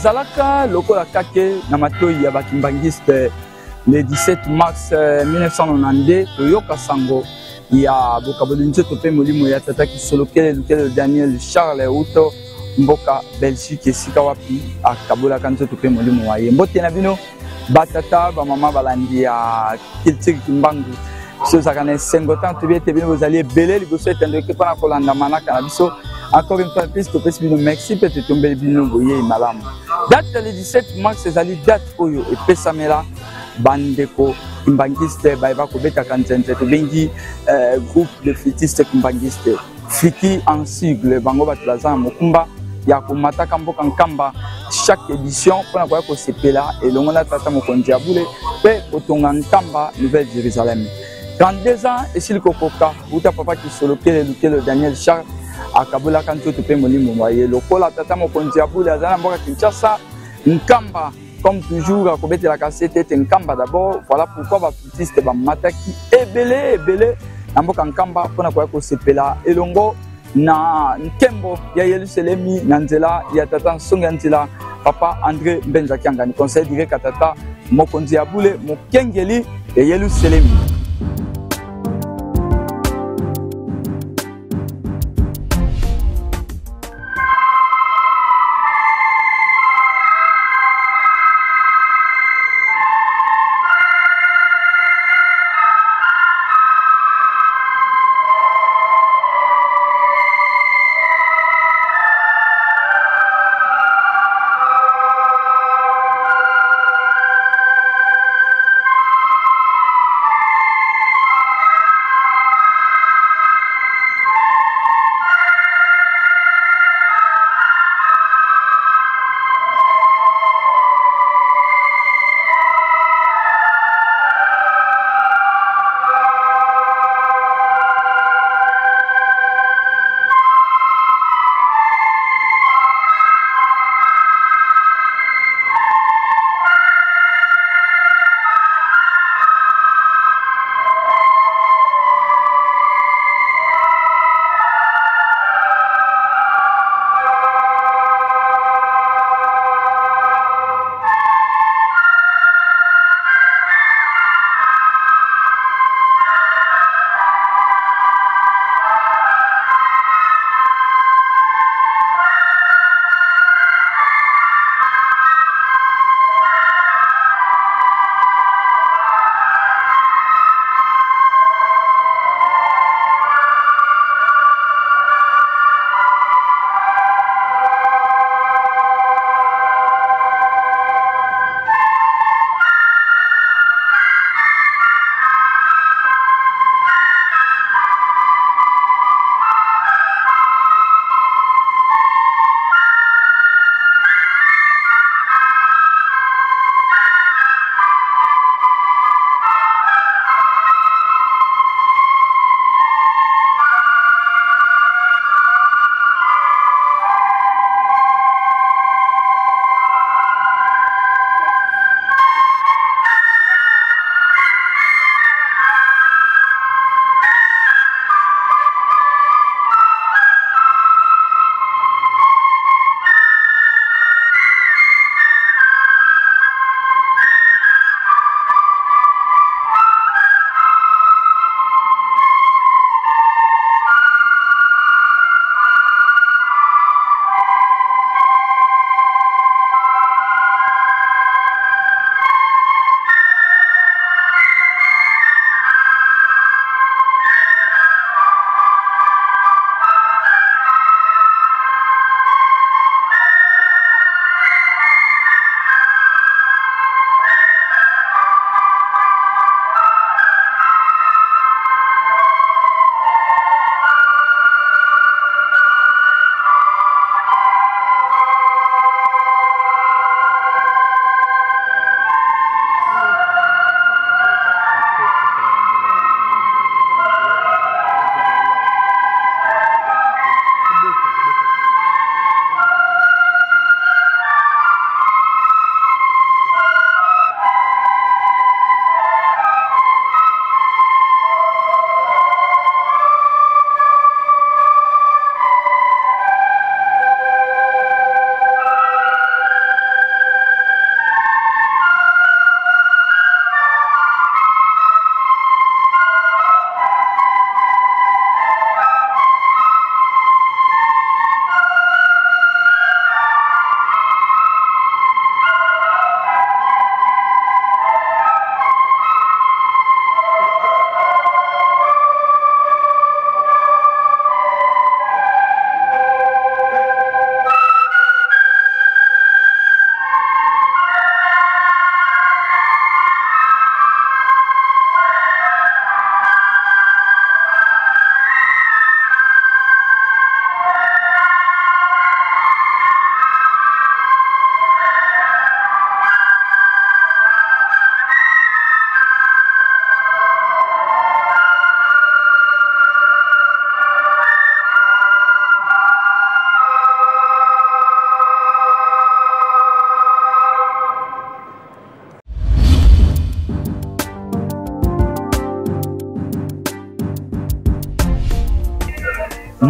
Ezalaka lokola kake na matoi ya bakimbangiste le 17 mars 1992 toyoka sango ya bokabolinzo tope molimo ya tata kisolokele lukele Daniel Charles Uto mboka Belgique esika wapi akabola kanzo tope molimo wa ye mbote na bino batata ba mama balandi ya kiltiki kimbangu so zakane sengotan tobete bino bozali belé liboso etendo ke pana kolanda manaka na biso encore une fois plus to pesi bino merci peut tomber bino boye malamu date le 17 mars ezali date oyo epesamela bandeko kimbangiste baiba kobeta kanzente tobengi groupe de flûtistes kimbangiste flûti en sigle bango batulaza mokumba ya komataka mboka nkamba chaque édition pona kwa ko sepela elongo na tata mokonzi ya bule pe otonga nkamba Nouvelle Jérusalem 32 ans esili kokoka buta papa kisolokele lukele Daniel Charles akabola kanto tope molimo moye lokola tata mokonzi ya bule azana mboka Kinshasa nkamba comme toujours akobetela kasete nkamba d'abord voilà pourquoi ba flûtiste ba mataki ebele na mboka nkamba pona kwa ko sepela elongo na nkembo ya Yerusalemi na nzela ya tata nsonga nzela papa André Mbenza Kiangani conseil direct à tata mokonzi ya bule mokengeli ya Yerusalemi.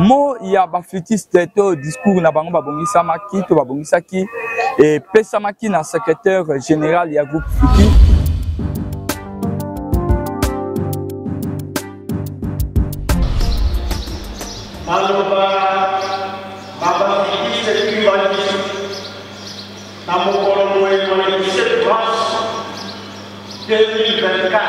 mo ya ba flûtiste to discours na bango babongisamaki to babongisaki et pesamaki na secrétaire général ya groupe Fuki. Dans mon colon, le 17 mars 2024,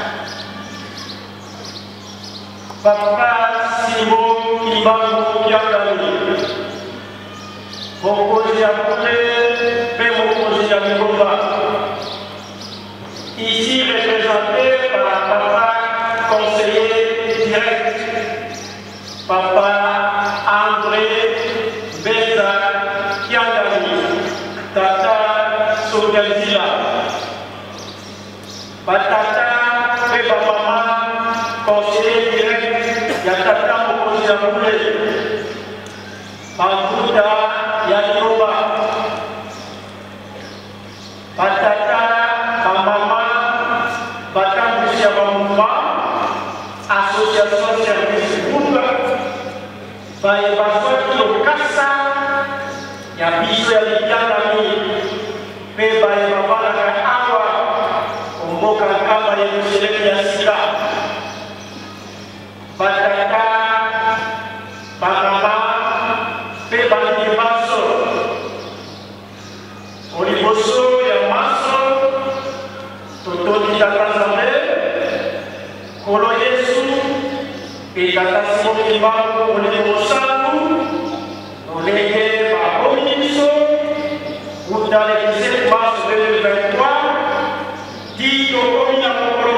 Papa Simon Kibango Kiakani, mon projet à côté, mais mon projet à Mikomba, ici représenté par Papa conseiller direct, Papa André Beza Kiakani. Tata Sogalzila, Batata, Beba Mama, conseiller direct, Yatata Mokosi Amoulé, Mambuta Yanoba, Batata, Mama, Batambusia Bamuma, Association Service Groupe, Baïbaswa Kilokasa, ya biso ya likanda mi pe baye babala ka awa omboka kama ya kuseleka ya sika batata bagamba pe bani baso oliboso ya maso totoni tatanzambe kolo yesu pe tatasi mokibango olibosangu olege dans les 17 mars 2023, dit au premier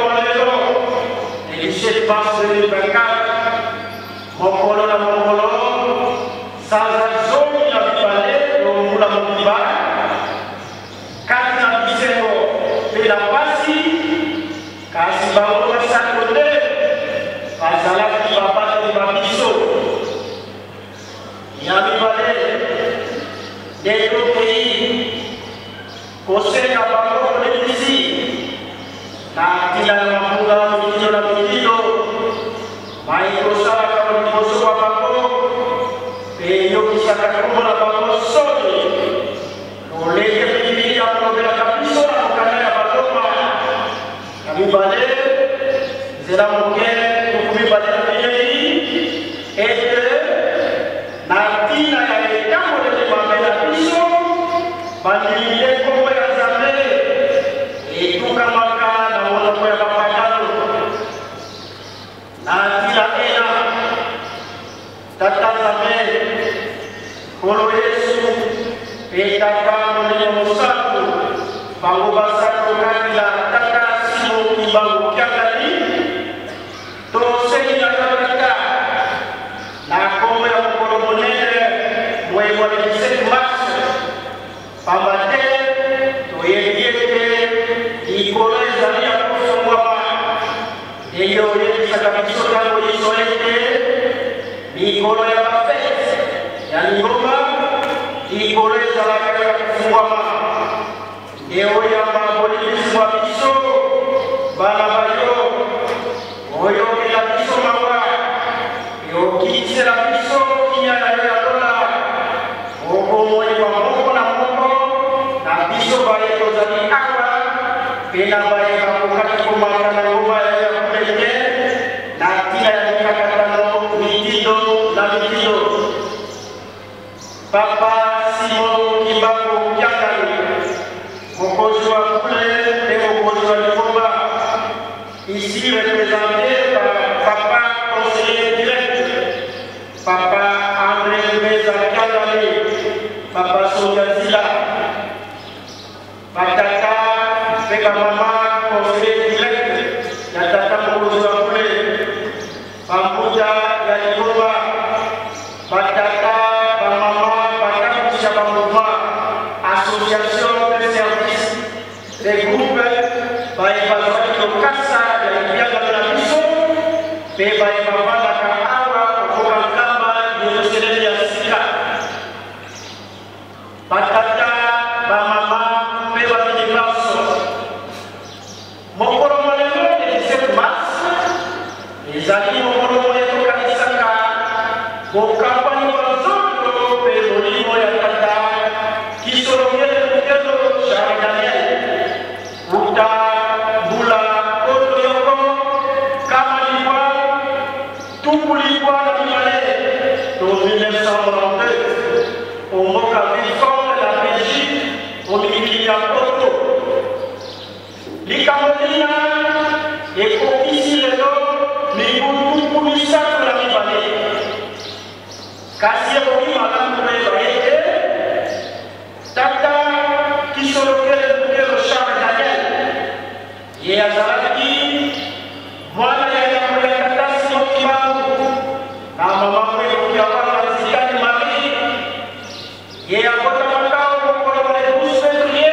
les 17 mars 2024, mon colon à mon colon, sans un zone, il a parlé, au moula moutiba, quand il a dit c'est bon, et la passi, quand il va au sacoté, quand il va battre les babisos, il a parlé des deux pays. Kose kapako polisi, na tidak mampulah begitu na begitu, mai kosa kalau kosa kapako, peyo bisa kapako na kapako soli, oleh kemudian yang berbeda kapiso bukan ada apa-apa, kami balik, sedang mungkin kami balik ini, nanti nak kamu dari mana kapiso, bagi itu kamaka na wana kwa mapagano na kila ena tatazame kolo Yesu petaka mwenye musaku bangu basako kabila tata simo kibangu kiangali toseni na kabaka na kombe ya mkolo monene mwe mwane 17 mars pambate toyediete ikoleza ya kusungwa iyo yebisaka bisoka ngoyisolete mikolo ya bafete ya ngoma ikoleza la kufungwa eyo ya maboliswa biso bana bayo oyo kila biso mawa yo kisera biso kinya ya dola okomo ya moko na moko na biso baye kozali awa pena baye bakokaki komaka na ngoma ya kulete na tina ya mikakatano mitindo na mitindo Papa Simon Kibango Kiakani mokozi wa kule et mokozi wa Likomba ici représenté par Papa conseiller direct Papa André Beza Kiakani Papa Sogalzila Batata Beka Mama conseiller direct ya tata mokozi wa kule Pambuja ya Likomba Batata association de services des groupes par évaluer le casa de la vie de la mission et par évaluer la cahawa pour la camba de l'océan de Sika Batata Bamama Peva de Marso mon colombo le 17 mars les amis mon colombo de Kanisaka likamolina ekokisi lelo mibutu misato na mibale kasi ekoki malamu koyeba ete tata kisolokele lukelo Charles Daniel ye azalaki mwana ya yango ya tata Simon Kimbangu na mama mwe ekoki apanga Zidane Marie ye akota makao mokolo wa le 12 février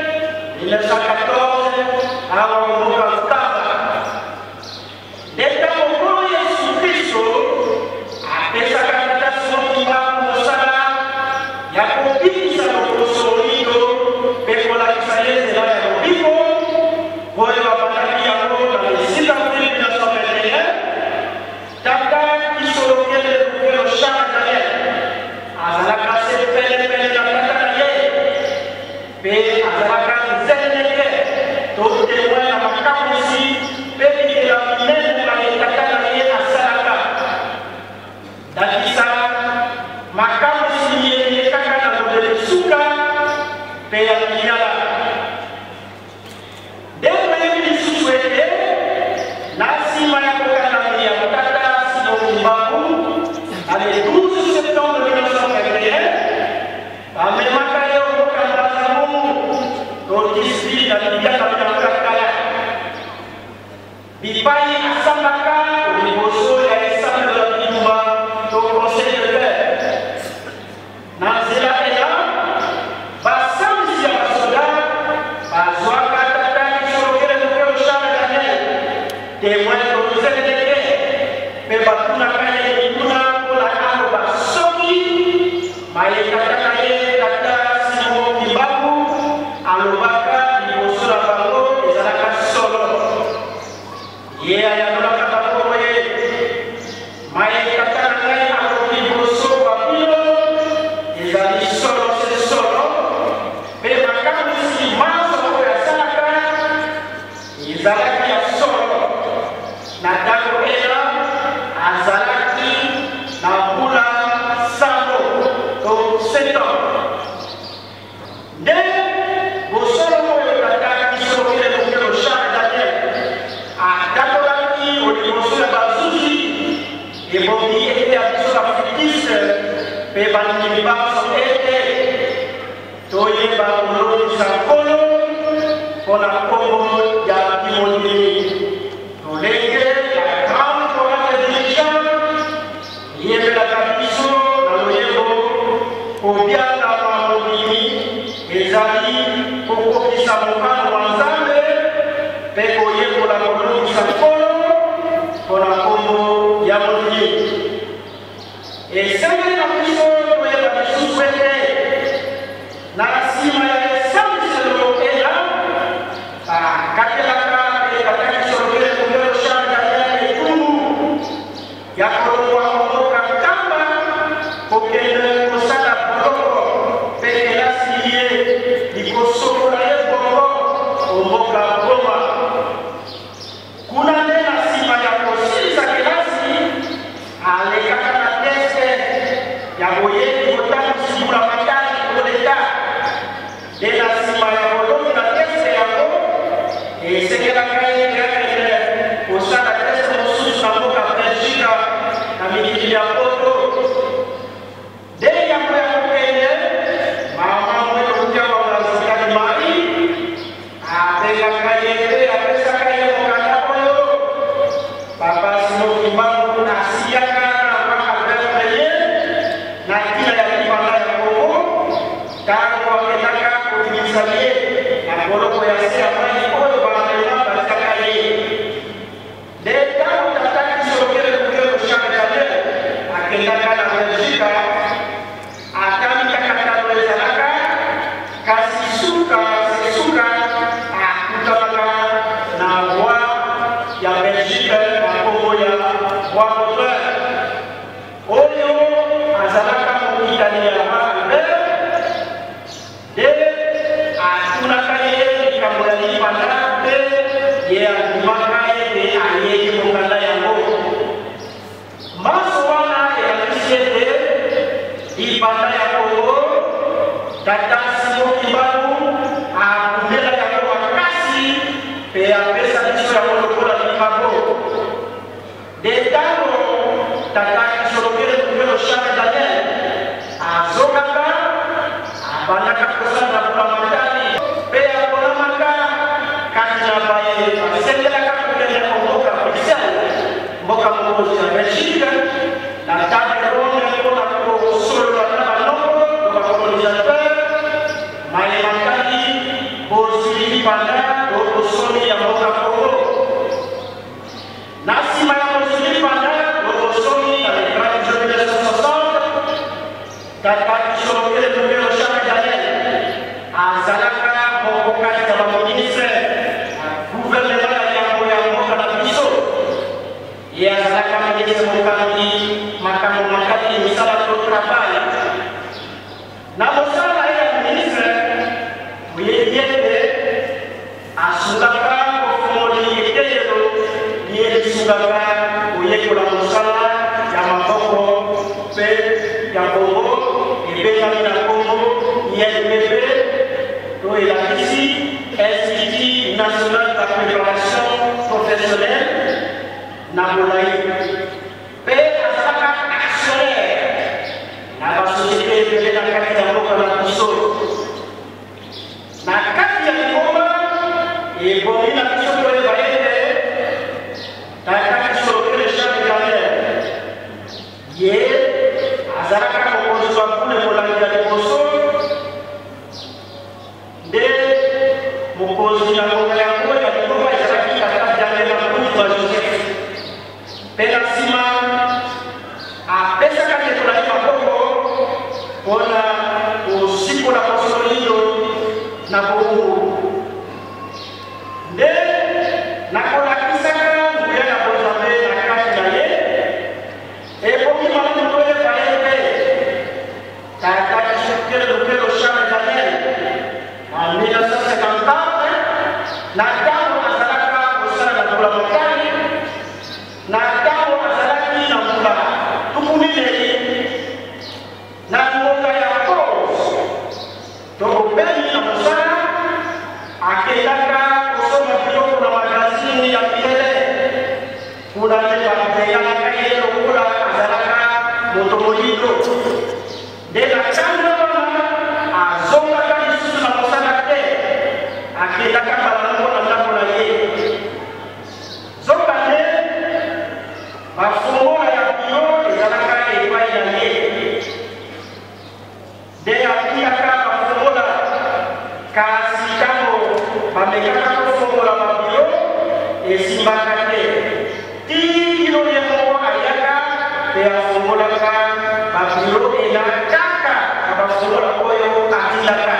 1914 awa mboka Lukamba deta mokolo Yesu Kristo apesaka tata Simon Kimbangu mosala ya kobikisa lokoso oyo mpe kolakisa ye nzela ya lobiko oyo babandaki yango na le 6 avril 1921 tata kisolokele lukelo Charles Daniel azalaka se pelepele na tata na ye mpe azalaka nzeneke to témoin na makamwisi mpe bikela minene na ye tata na ye asalaka dakisa makamwisi ye kaka na lobele suka mpe ya kinyala ndeko yebi lisusu ete na nsima ya kokana ya tata Simon Kimbangu na le 12 septembre 1921 bamemaka ye okoka Mbanzamu to disili na libiyaka bilakakala bipai asambaka liboso ya esamelo ya bitumba to conseil de paix na nzela ena basambisi ya basoda bazwaka tata kisolokele lukelo Charles Daniel témoin to nzeneke mpe batunaka ye mituna mpona aloba soki mayekaka na ye tata Simon Kimbangu alobaka liboso na bango ezalaka solo ye ayanola bakolo ye mayekaka na ngai akoki liboso babino ezali solo se solo mpe makamwisi manso oyo asalaka ezalaki ya solo na ntango ena azalaki na mbula sambo to 7 ans nde bosolo oyo tata kisolokele lukelo Charles Daniel atatolaki liboso ya bazuzi ebongi ete ya biso na fikise mpe bandimi baso ete toyeba kolonisa nkolo mpona nkombo ya bimolimi tolenge ya grande chorale dirigeant yebelaka biso na loyebo kobianga mamolimi ezali kokokisa mokano wa Nzambe mpe koyekola kolongisa nkolo mpona nkombo ya molimi esengeli na biso toyeba lisusu ete na nsima ya esambiselo ena bakatelaka mpe tata kisolokele lukelo Charles Daniel etumbu ya kolongwa mboka Nkamba kokende kosala boloko mpe kelasi ye likosokola ye bongo omboka Goma kuna nde na nsima ya kosilisa kelasi alekaka na teste ya boyebi kotambusimula matali koleta nde na nsima ya bolongi na teste yango esengelaka ye akende kosala teste mosusu na mboka Belgique na mikili ya poto nde yango ya kokende mama mwe okutia wanga Zidane Marie apelaka ye mpe apesaka ye mokanda oyo papa Simon Kimbangu asiyaka na makaverre ye na ntina ya libanda ya Kongo ntango akendaka kobimisa ye na boloko ya se ya mai oyo bamema bazaka ye nde ntango tata kisolokele lukelo Charles Daniel akendaka na Belgique atamikaka talo ezalaka kasi suka akutanaka na roi ya Belgique na nkombo ya roi Baudouin oyo azalaka mokitani ya Albert nde atunaka ye likambo ya libanda mpe ye andimaka ye mpe ayei mokanda yango maso wana eyakisi ete libanda ya Kongo tata Simon Kimbangu akumela yango makasi pe apesa biso ya lokola likambo detano tata kisolokele tukelo shaka Daniel azokaka abanaka kosana kulamandani pe akolamaka kanja baye asendelaka kukende mboka officiel mboka mokozi ya Belgique na table ronde kona kusolo na banoko kwa colonisateur maye makali bozili panda somi ya mboka Kongo nasima ya bozili panda somi ya grande journée de 60 tata kisolokele tukelo shaka Daniel azalaka mboka ya ministre gouvernement ya mboka na biso ya azalaka ministre mokandi makambo makali misala to travail na mosala ya ministre uyeyete asungaka kofongoli eteyelo liyelisungaka uyekola mosala ya maboko mpe ya Kongo ebengami na Kongo INPP to elakisi Institut National de Préparation Professionnelle na Bolai mpe azalaka actionnaire na basosiete ebele na kati ya mboka na biso na kati ya Kongo ebongi na biso toyeba ete tata kisolokele shaka Daniel ye azalaka mokonzi wa kule molangi ya liboso nde mokonzi ya mboka ya Kongo ya Kongo ezalaki tata Daniel Makundu wa Joseph mpe na nsima apesaka ndekola ye maboko mpona kosikola kosolido na bongo nde nakolakisaka nguya na bozambe na kati na ye ebongi malamu toyeba ete tata kisolokele shaka Daniel en 1954 na ntango azalaka kosala na mbula mokali na ntango azalaki na mbula tuku minei na mboka ya Cause tokobeni na mosala akendaka kosoma biloko na magazini ya bilele kuna nde bapeyanaka ye lokola azalaka moto molindo nde na ntango wana azongaka lisusu na mosala te akendaka balango na ndako na ye zokande bafungola ya bio ezalaka epai na ye nde atiaka bafungola kasi ntango bamekaka kofongola babio esimbaka te tikilo ye moko ayaka mpe afungolaka babio ena kaka na bafungola oyo atindaka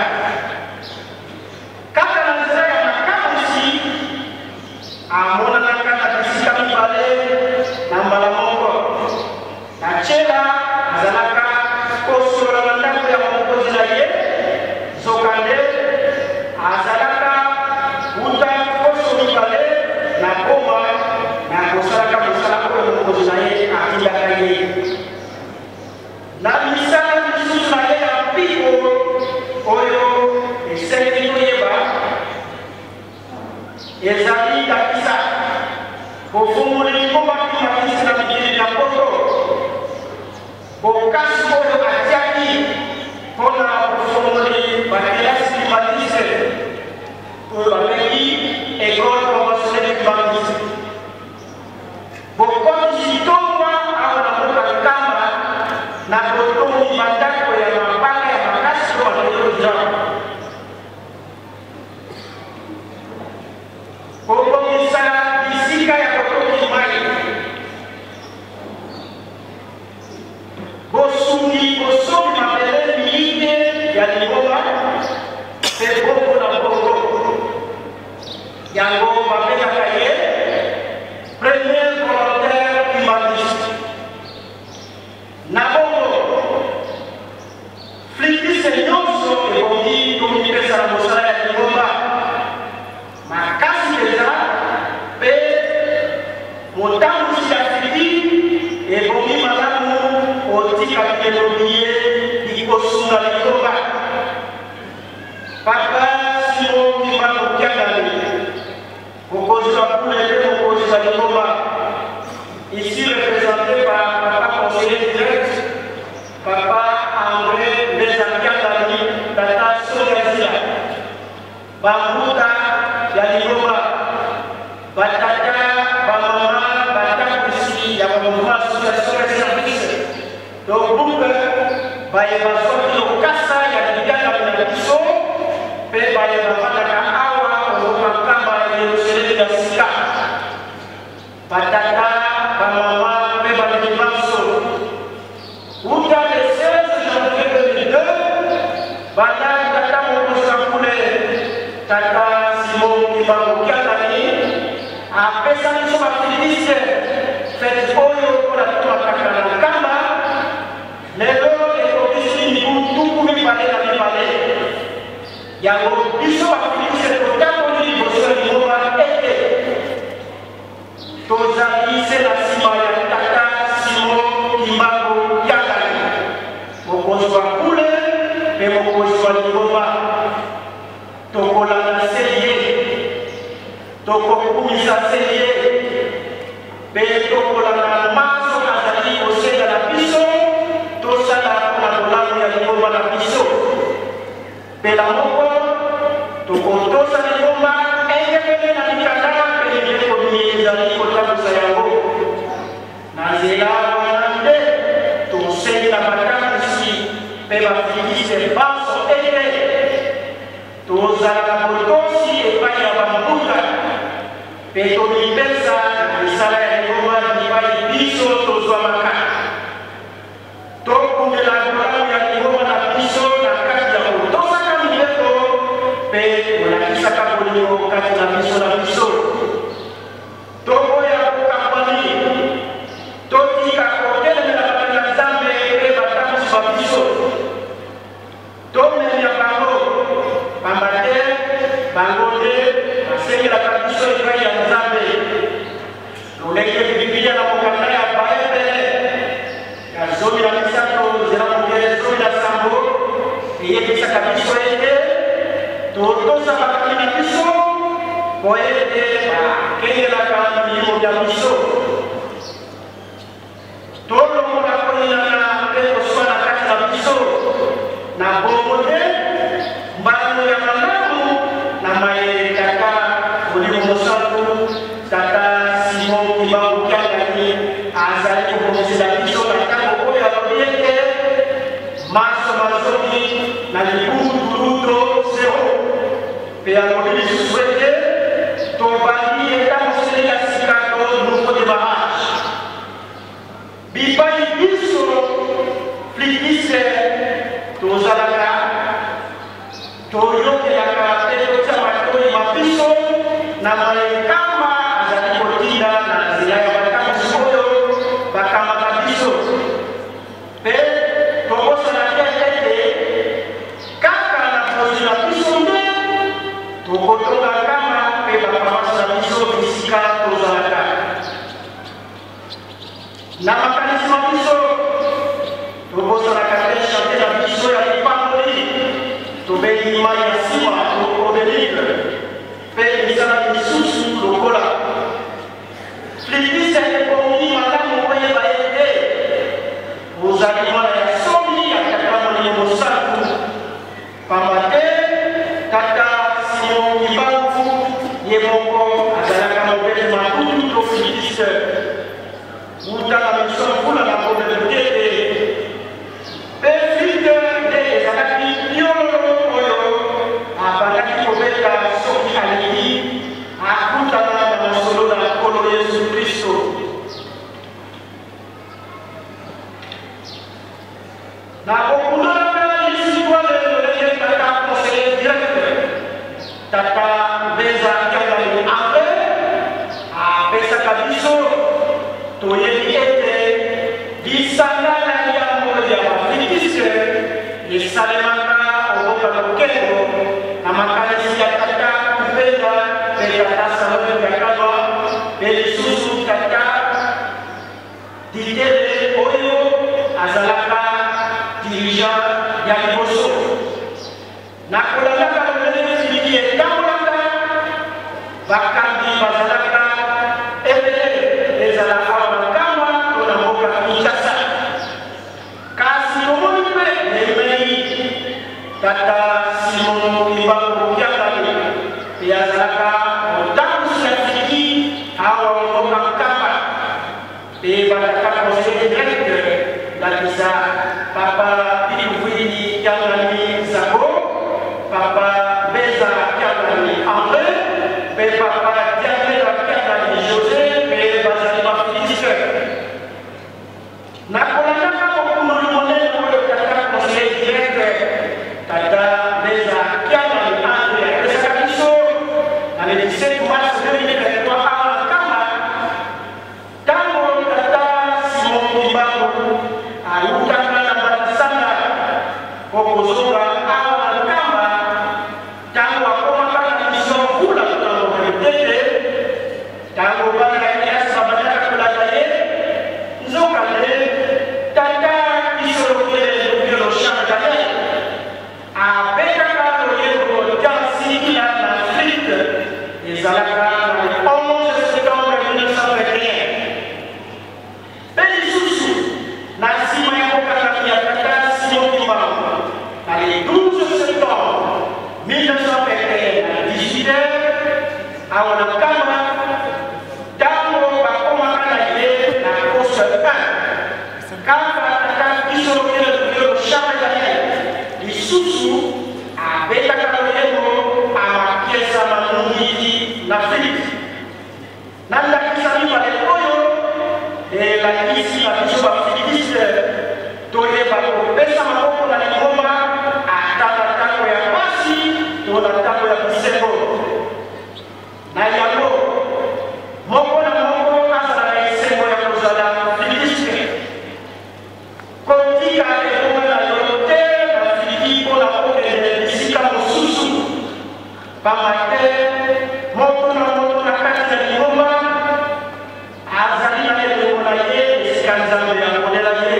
kaka na nzela ya makamwisi amonanaka na bisika mibale na mbala moko na ntyela azalaka kosolola na ndako ya mokonzi na ye zokande azalaka uta koso mibale na Goma na kosalaka mosala oyo mokonzi na ye atindaka ye na misala misusu na ye ya mpiko oyo esengeli toyeba ezali ndakisa kofungola likomba kimakisi na mikili na poto bokasi oyo atiaki mpona kofungoli bakelasi kimatise oyo babengi école conventionnelle kimatise bokotisi tongwa awa na mboka Nkamba na botongi bandako ya mabanga ya makasi oyo bateloja kobongisa bisika ya kotoki mai bosungi bosomi mabele miine ya Lingoma mpe bongo na bongo yango babengaka ye premier volontaire humaniste na bongo flikise nyonso ebongi tomipesa na mosala ya Lingoma makasi mpenza mpe motambusi ya fiki ebongi malamu otika bilelobi ye likosunga Lingoma papa simo mima mokiangani ici représenté par Papa conseiller direct, Papa André Bezakiatani, Tata Sogazia, Bambuta Yanigoma, Batata, Bamama, Batakusi, Yamama, Association des services. Donc, vous pouvez sortir au Kassa, Yanigana, Yanakiso, Pe Bayamaka Awa, Omakamba, et le Sika. Batata, Bamama, Pe Bayamaso. Outa le 16 janvier 2002, Batata, Tata Mokosakoule, Tata Simon Kibango Kiatani, après ça, nous sommes activistes, faites Oyo pour la Kama, les lots et les pour tout pour lui parler dans les palais. Il y a des gens activistes pour tant de niveau sur le niveau tous amis, c'est la Simaya, Tata Simon Kibango Kiatani. Mon conjoint coulé, et mon conjoint niveau Tokola Seye, Tokokumisa Seye, Tokola Maso Azali Oseda la Biso, Tosala Kola ya Ligoma la Biso, Bela Moko, Tokotosa Ligoma, Engepele na Nikatana, Pele Komi Zali Kota Sayango, Nazela Wanande, Tosei la Bakansi, Pela Fidise Baso Ege. Tozala botosi epai ya bambuka pe tomipesa misala ya Yehova lipai biso tozwamaka tokundela bolamu ya Yehova na biso na kati ya kotosaka mileko pe olakisaka bolingo kati na biso na biso tokoya kokampani totika kotelemela bato na Nzambe pe batambusi ba biso tomemia bango Bambate, Bangonde, Basenge la Kabiso et Kaya Nzambe. L'oleke Biblia na mokanda ya Baebe. Ya zomi la Misato, Zera Mokele, zomi la Sambo. Eye Bisa Kabiso ete. Totosa bakami na biso. Koete, Kenge la Kamilimo ya biso. Tolo mona koni na Peto Swa na kati na biso. Na Bongote. Mbano ya mamamu na mae kaka Olimu Mosatu Tata Simon Kibango Kiatani azali kuhomesela biso na tango oyo alobiyeke maso mazoni na libutu turuto zero pe alobili susuete tobali etamosele ya sikato nouveau démarrage bipai biso flikise tozalaka toyokelaka pe totya matoi mabiso na maekama azali kotinda na nzela ya bakamwisi oyo bakamaka biso pe tokosala te ete kaka na pozi na biso nde tokotonga kama pe bakamwisi na biso bisika tozalaka na makanisi ma biso tokosalaka te chante na biso ya lipangoli tobeli mai ya nsima obelike mpe misala misusu lokola flikise ekomi malamu koyeba ete ozali mwana ya somi ya tata molimo mosantu pamba te tata Simon Kibangu ye moko azalaka mobeli makutu to flikise uta na biso mvula na kobelekete mpe flike nde ezalaki biolo abandaki kobeta soki aleki akutana na mosolo na nkolo Yesu Kristo na kokundaka lisibwale lolenge tata conseiller direct tata Beza Kiatani Andre apesaka biso toyebi ete lisanga na yango ya baflikise esalemaka oboka lokelo na makanisi ya tata kupenda pe tata Salome Yakalwa pe lisusu tata Didele oyo azalaka dirigeant ya liboso na kolandaka lolenge filiki etambolaka bakambi bazalaka ezala awa na kama to na mboka Kinshasa kasi omoni mpe memei tata Simon Kimbangu Kiakali yazalaka motambusi ya fiki awa mboka Nkamba pe bataka conseiller direct lakisa papa Bilivwini Kiakali Zago papa Beza Kiakali André pe papa Diamela Kiakali José pe bazali bafiliste nakolandaka mokumulu monene oyo tata conseiller direct tata Beza Kiakali André apesaka biso na le 17 mars 2023 awa na Nkamba ntango tata Simon Kimbangu ayutaka na batisanga kokozonga awa na Nkamba ntango akomaka na biso mvula na moritete ntango bana ya kiasi babandaka kolanda ye nzokande tata biso lokele lokelo changaye abekaka loyebo tansikila na Afrique ezalaka na le 11 septembre 1921 pe lisusu na nsima ya kokataki ya tata Simon Kimbangu na le 12 septembre 1921 na 18h awa na Nkamba ntango bakomaka na ye na poste 1 kaka tata biso lokelo changaye lisusu abetaka loyebo amakiesa manungiki na Afrique nandakisa mibale oyo elakisi na biso bafiliste toyeba kopesa maboko na lingomba ata na ntango ya pasi to na ntango ya bisengo na yango moko na moko azala na esengo ya kozala filiste kotika ekonga na yo te na filiki mpona kokende bisika mosusu pamba te moko na moko na kati ya lingomba azali na elongo na ye esika Nzambe akolela ye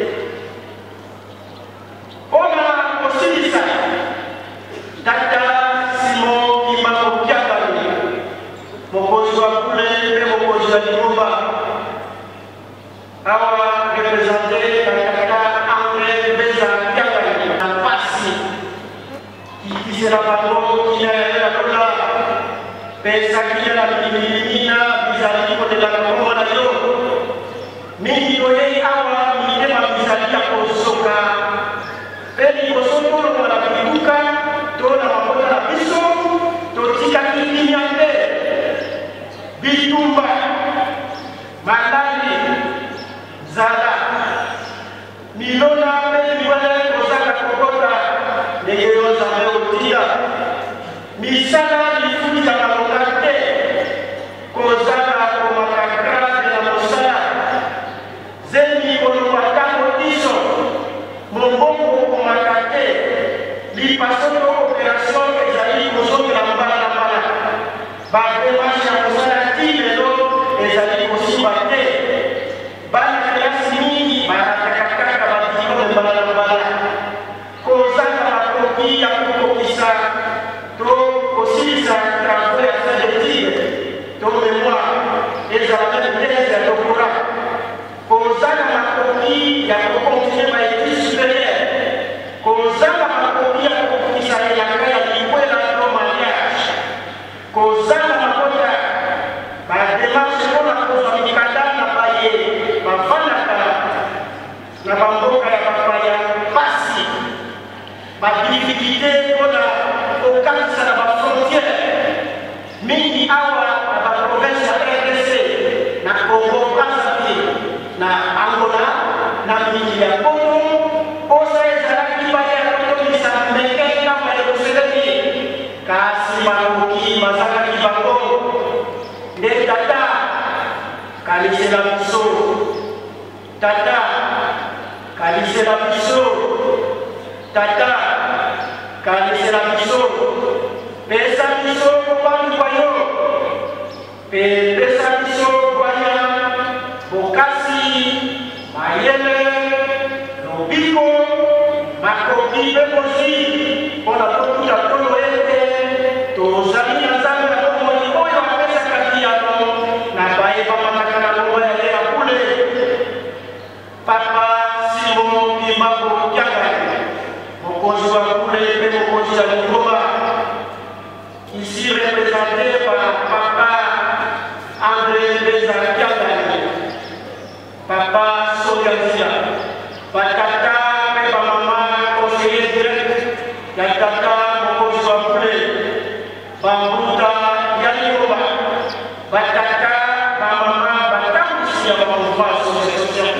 mpona kosilisa tata Simon Kimbangu Kiakali mokonzi wa kule mpe mokonzi wa lingomba awa represente na tata André Beza Kiakali na mpasi kikisela bango kina ya kola pesa kina na bilimina bizali kotelaka kombo na yo mingi oye awa mitema bizali ya kosoka pe liboso tolonga na bikuka to na mabota na biso totikaki kimia te bitumba malali zala milona pe mibale kozaka kokota ndenge yo Nzambe otia misala lifutika malonga te kozala komaka grade na mosala zemi kolongwa ntango biso mombongo komaka te lipasoto operation ezali kozongela mbala na mbala bademarshe ya mosala ti lelo ezali kosimba te bana kelasi mingi barataka kaka badikome mbala na mbala kozanga makoki ya kokokisa to kosilisa travaux ya fin d'étude to mémoire ezala meme thèse ya doctorat kozanga makoki ya kokontinue baétude supérieure kozanga makoki ya kokokisa elanga ya likwela to mariage kozanga makota bademarshe mpona kozwa mikanda na baye bavandaka na bamboka ya bapaya pasi badifikulté mpona kokatisa na bafrontière mingi awa na baprovince ya RDC na Congo Brazzaville na Angola na mingi ya Congo posa ezalaki baya ya kotomisa mbeke kama ekoselemi kasi makoki bazalaki bango nde tata kalisela biso tata kalisela biso tata kalisela biso pesa biso kopanduka yo pesa biso bwanya bokasi mayele lobiko makoki mpe mozi mpona tokuta tolo ete tozali na Nzambe ya bomoi oyo apesaka biyano na bayeba mataka na longwa ya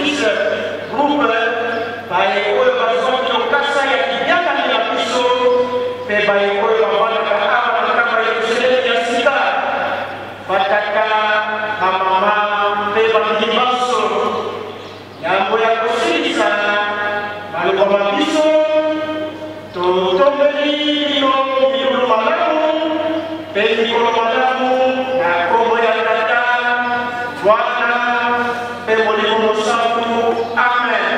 Fils groupe bayekoyo bazongi okasa ya kinyangani na biso pe bayekoyo babanaka awa na kaka bayekoseleli ya sika bataka bamama pe babili maso yambo ya kosilisa balobama biso totombeli bino bilulu malamu pe mikolo malamu na kombo ya tata Bwana pe molimo mosantu. Amen.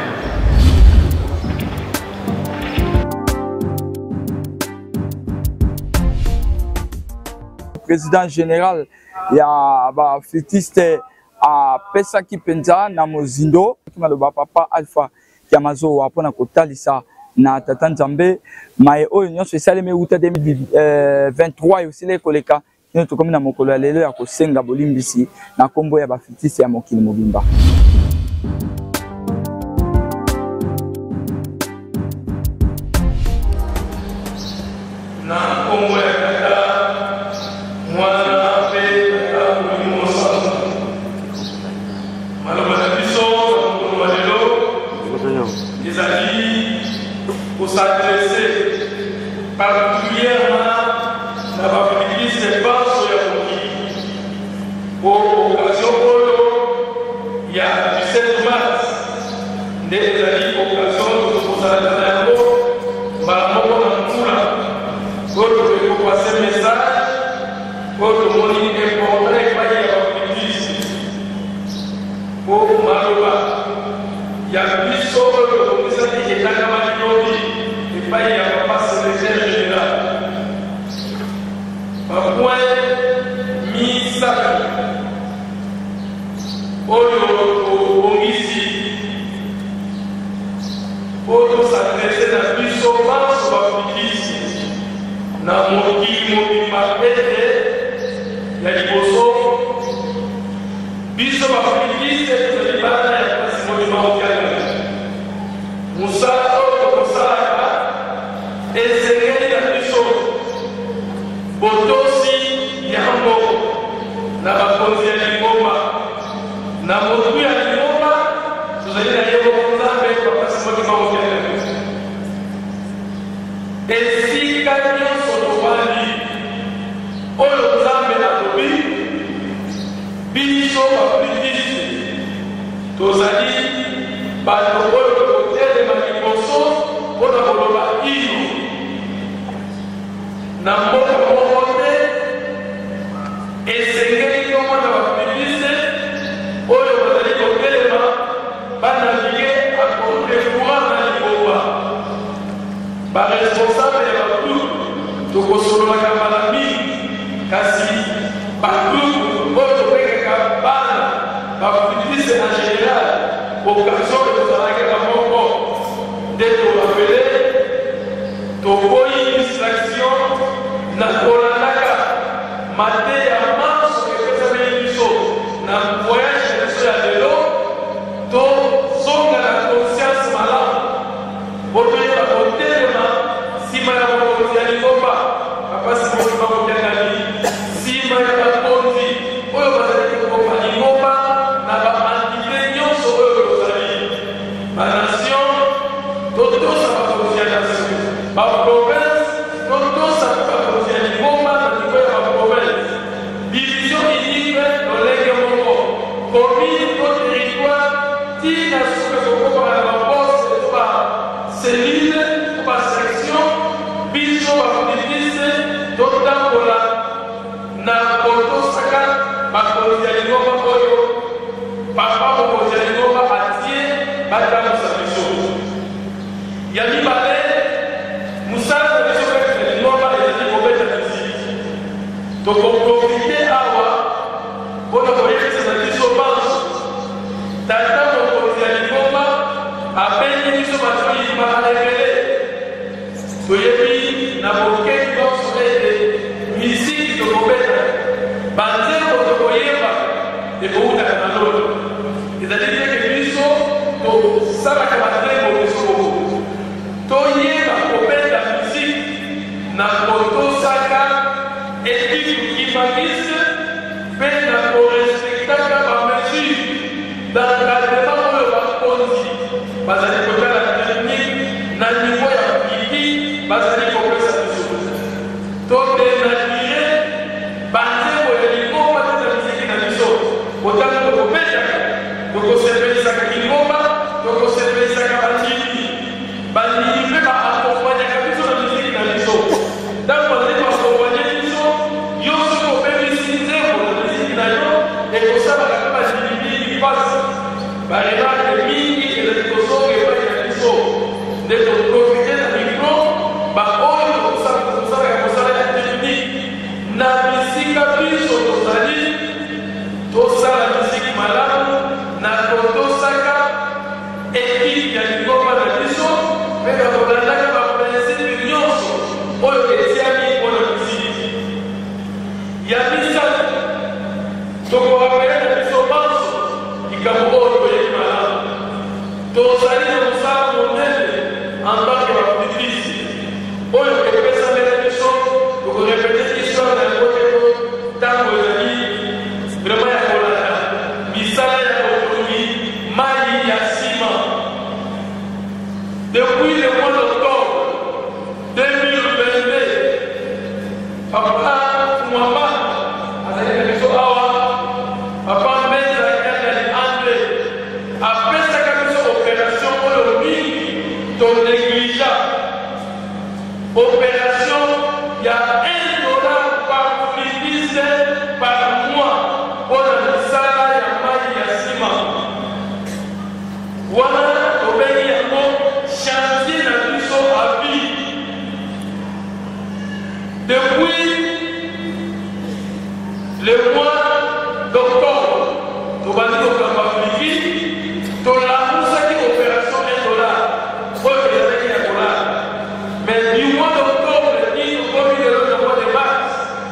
Président général ya ba fétiste a pesa ki penza na mozindo kimaloba papa Alpha Kiamazo apona kotalisa na tata Nzambe mai oyo nyonso esalemi uta 2023 yosile koleka kino tokomi na mokolo ya lelo ya kosenga bolimbisi na kombo ya ba fétiste ya mokili mobimba. Na kombo ya tata mwana pe tata molimo mosantu maloba na biso na mokolo ya lelo ezali kosadrese particulièrement na baféministe banso ya mokili po occasion oyo ya 17 mars nde ezali occasion tokozala na yango mbala moko na mpula oyo ekopase message oyo tomoni important epai ya baféministe po maloba ya biso oyo tokomisaki etangama lilobi epai ya papa secrétaire général bapoint misaka oyo tobongisi oyo tosadrese na biso banso baféministe na mokili mobimba ete ya liboso biso baféministe tozali bana ya place mobimba okiana mosala oyo tokosalaka esengeli na biso botosi yango na bakonzi ya lingomba na motu ya lingomba tozali na ye moko nzambe bapasi mobimba okiana esika nyonso tobandi oyo nzambe alobi biso baféministe tozali bato oyo tokotelema liboso mpona koloba ino na mboka moko te esengeli ntongo na baféministe oyo bazali kotelema banavige akontrefourat na lingomba baresponsable ya batu tokosololaka mbala mingi kasi batu oyo topekaka bana baféministe en général occasion de tozalaka moko nde tobapele tokoyi distraction na kolandaka mate ya manso epesameli biso na voyage na biso ya lelo tozonga na conscience malamu po toyeba kotelema nsima ya bokonzi ya lingomba bapasi moyi bakotiakali nsima ya bakonzi oyo bazali kokopa lingomba na baantite nyonso oyo tozali banation totosa bakonzi ya nation baprovince totosa bakonzi ya lingomba na niveau ya baprovince division unique lolenge moko commune to territoire tina soki kokopaka na baposte to baselile to basection biso baféministe totambola na kotosaka bakonzi ya lingomba oyo papa mokonzi ya lingomba atie batambusa biso ya mibale mosala na biso kati na lingomba ezali kobeta miziki tokoprofite awa mpona koyebisa na biso banso tata mokonzi ya lingomba apendi biso bato oyima alebele toyebi na bokei nyonso ete miziki tokobeta banzembo tokoyeba ekoutaka na lolo ezali teke biso tosalaka banzembo biso toyeba kobeta miziki na kotosaka étude humaniste mpe na korespectaka bamesure d'encadrement oyo tokorapele na biso banso likambo oyo toyebi malamu tozali na mosala monene ambake baputisi oyo epesamela biso tokorepete histoire na yango te ntango ezali vraimen ya kolanda misala ya botongi mai ya nsima depuis le mois d'octobre 2022 papa mwamba azali na biso awa papa mbenza yakali andre apesaka biso opération oyo mingi tonégligea opération ya $1 par fluidiste par mois mpona misala ya mai ya nsima wana tobengi yango chantier na biso à vie depuis le mois d'octobre tobandi kokamba flifi tolamusaki opération $1 oyo ezalaki ya kolala mais du mois d'octobre tokomi lelo na mois de mars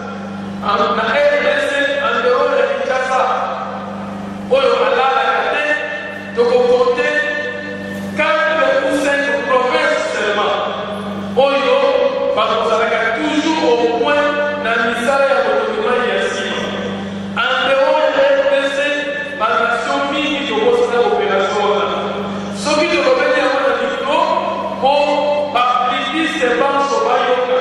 na RDC en dehors ya Kinshasa oyo alalaka te tokokote 4 ou 5 provinces seulement oyo bakozalaka toujours au point na misala ya botonima ya nsima en dehors ya RDC banation mingi tokosala opération wana soki tokobeli yango na mikro mpo baplikiste banso bayoka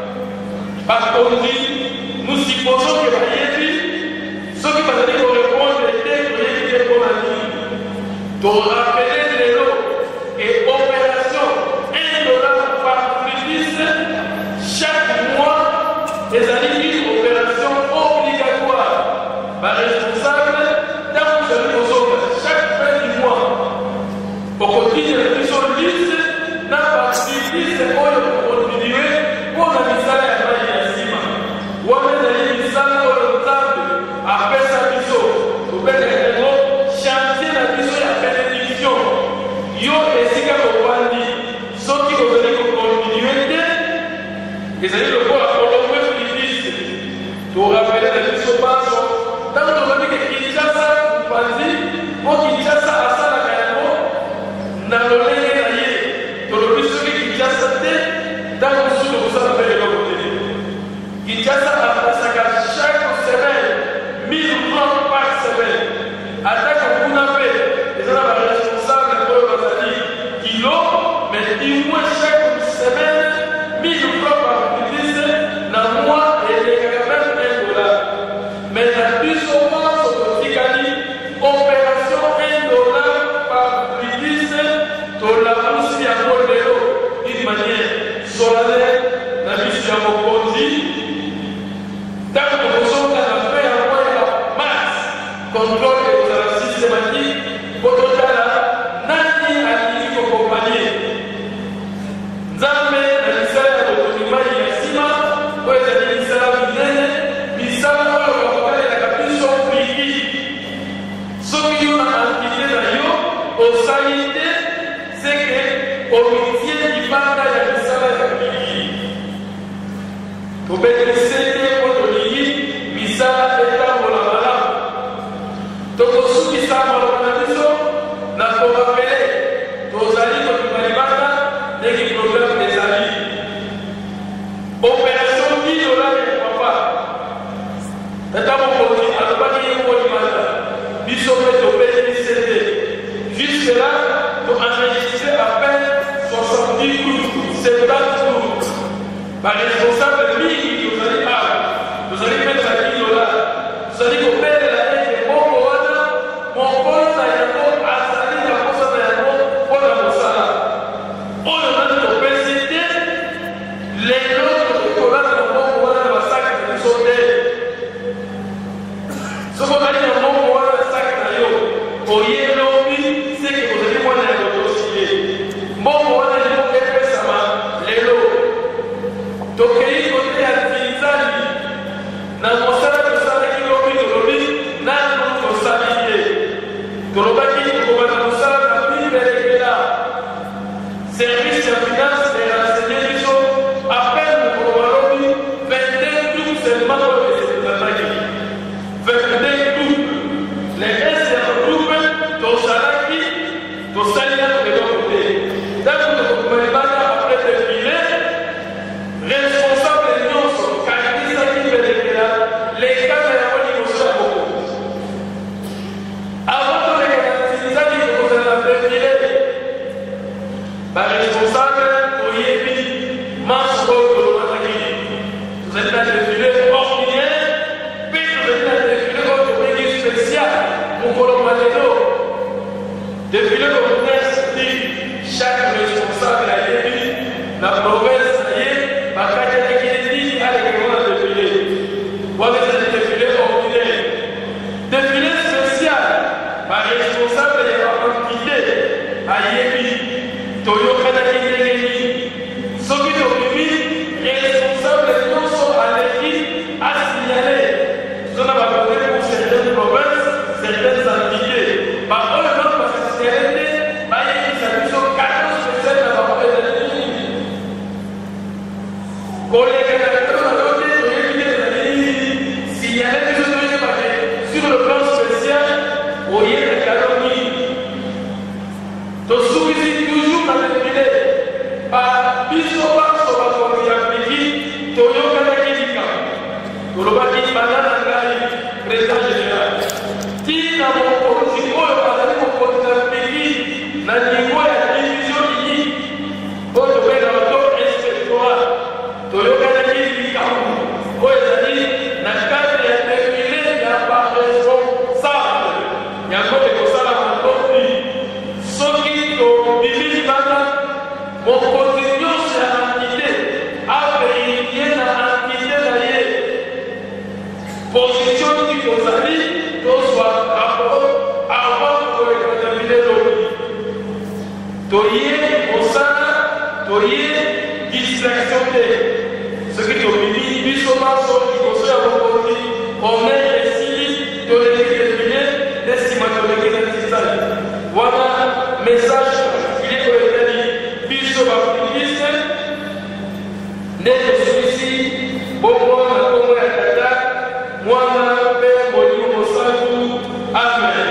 bakondi nous supposons que bayebi soki bazali korépondre te toyebi te mpona nini torapele lelo e opération $1 par fluidiste chaque mois ezali une opération obligatoire baresponsable ntango tozali kozoka chaque fin du mois okotinela biso liste na bafluidiste oyo kokontinue mpona misala ya mai ya nsima wana ezali misala oyo nzambe apesa biso tobengaka yango chantier na biso ya bénédiction yo esika kovandi soki kozali kokontinue te ezali lokola kolongwe fluidiste torapele na biso banso ntango tolobi ke Kinshasa mopanzi mpo Kinshasa asalaka yango na lolenge na ye tolobi soki Kinshasa te ntango mosusu tokosala mpe eloko te Kinshasa apesaka chaque semaine $1000 par semaine atako kuna mpe eza na baresponsable oyo bazali kilo mais du moins chaque semaine $1000 par fluidiste na mois elekaka même $1 mais na biso banso totikali opération $1 par fluidiste tolamusi yango lelo d'une manière solennelle na biso ya mokonzi ntango tokozonga na fin ya mois ya mars contrôle ezala systématique mpo totala nani alingi kokompanie nzambe na misala ya botonima ya nsima oyo ezali misala minene misala oyo bakokalelaka biso pliki soki yo na entité na yo osali te seke omitie libanda ya misala ya pliki tobekise te mpo tolingi misala etambola malamu tokosukisa maloba na biso na korapele tozali kobima libanda ndenge problème ezali opération $10 ya papa tata mokonzi alobaki ye mpo libanda biso mpe tobelisi te jusque là toenregistre à peine 70 groupes 70 groupes baresponsable mingi tozali awa tozali mettre $10 tozali kobelela ete bongo wana mokolo na yango azali na posa na yango mpona mosala oyo nani topesi te lelo tokolala na bongo wana na basaki na biso te soko ozali na bongo wana na saki na yo oye lobi seke kozali mwana ya kotosie mbongo wana liko epesama lelo tokei kote ya tinzali na mosala tosalaki lobi tolobi nanu tosali ye tolobaki tokobana mosala na bibelekela service ya finance erenseigné biso appel mokolo balobi 22 seulement oyo ezalaki 22 mon colombatelo. Depuis le communiste dit chaque responsable a élu la province est ma carrière qui est dit à l'écran de défilé. Voilà c'est défilé ordinaire. Défilé spécial par responsable de la entité à Yébi. Toyo Kanaki Negeni. Ceux qui ont mis responsables non sont à l'équipe à signaler. Ce n'a pas pour certaines provinces, certaines entités. Par eux, non, parce que c'est arrêté, par les institutions 14 spéciales dans la province de l'État. Pour les rédacteurs, on a signaler que je sur le plan spécial, au lieu de calomnie. Donc, souci toujours dans le filet, par Bissoba, Soba, Soba, Toyo Kanakilika, Kolobaki, Banana, président général. Qui n'a mon politique, mon politique, n'a niveau de la division ici, pour le gouvernement inspectorat, Toyo Kanakilika, pour les amis, n'a pas été défilé, n'a pas responsable. Il y a encore des choses à la compagnie. Ceux qui ont vivre maintenant, mon continuer sur l'entité, à vérifier l'entité d'ailleurs. Position qui vous arrive, tout soit rapport avant pour les contaminer l'eau. Toyer, au sein, toyer, distraction. Ce qui est au milieu, Bissoba, sont qui construisent à vos produits, on est ici, de l'équilibre, d'estimateur de voilà, message particulier pour les amis. Bissoba, né de celui-ci, bon moi, la Congo et Tata, moi, Père, Moïse, Mossadou, Amen.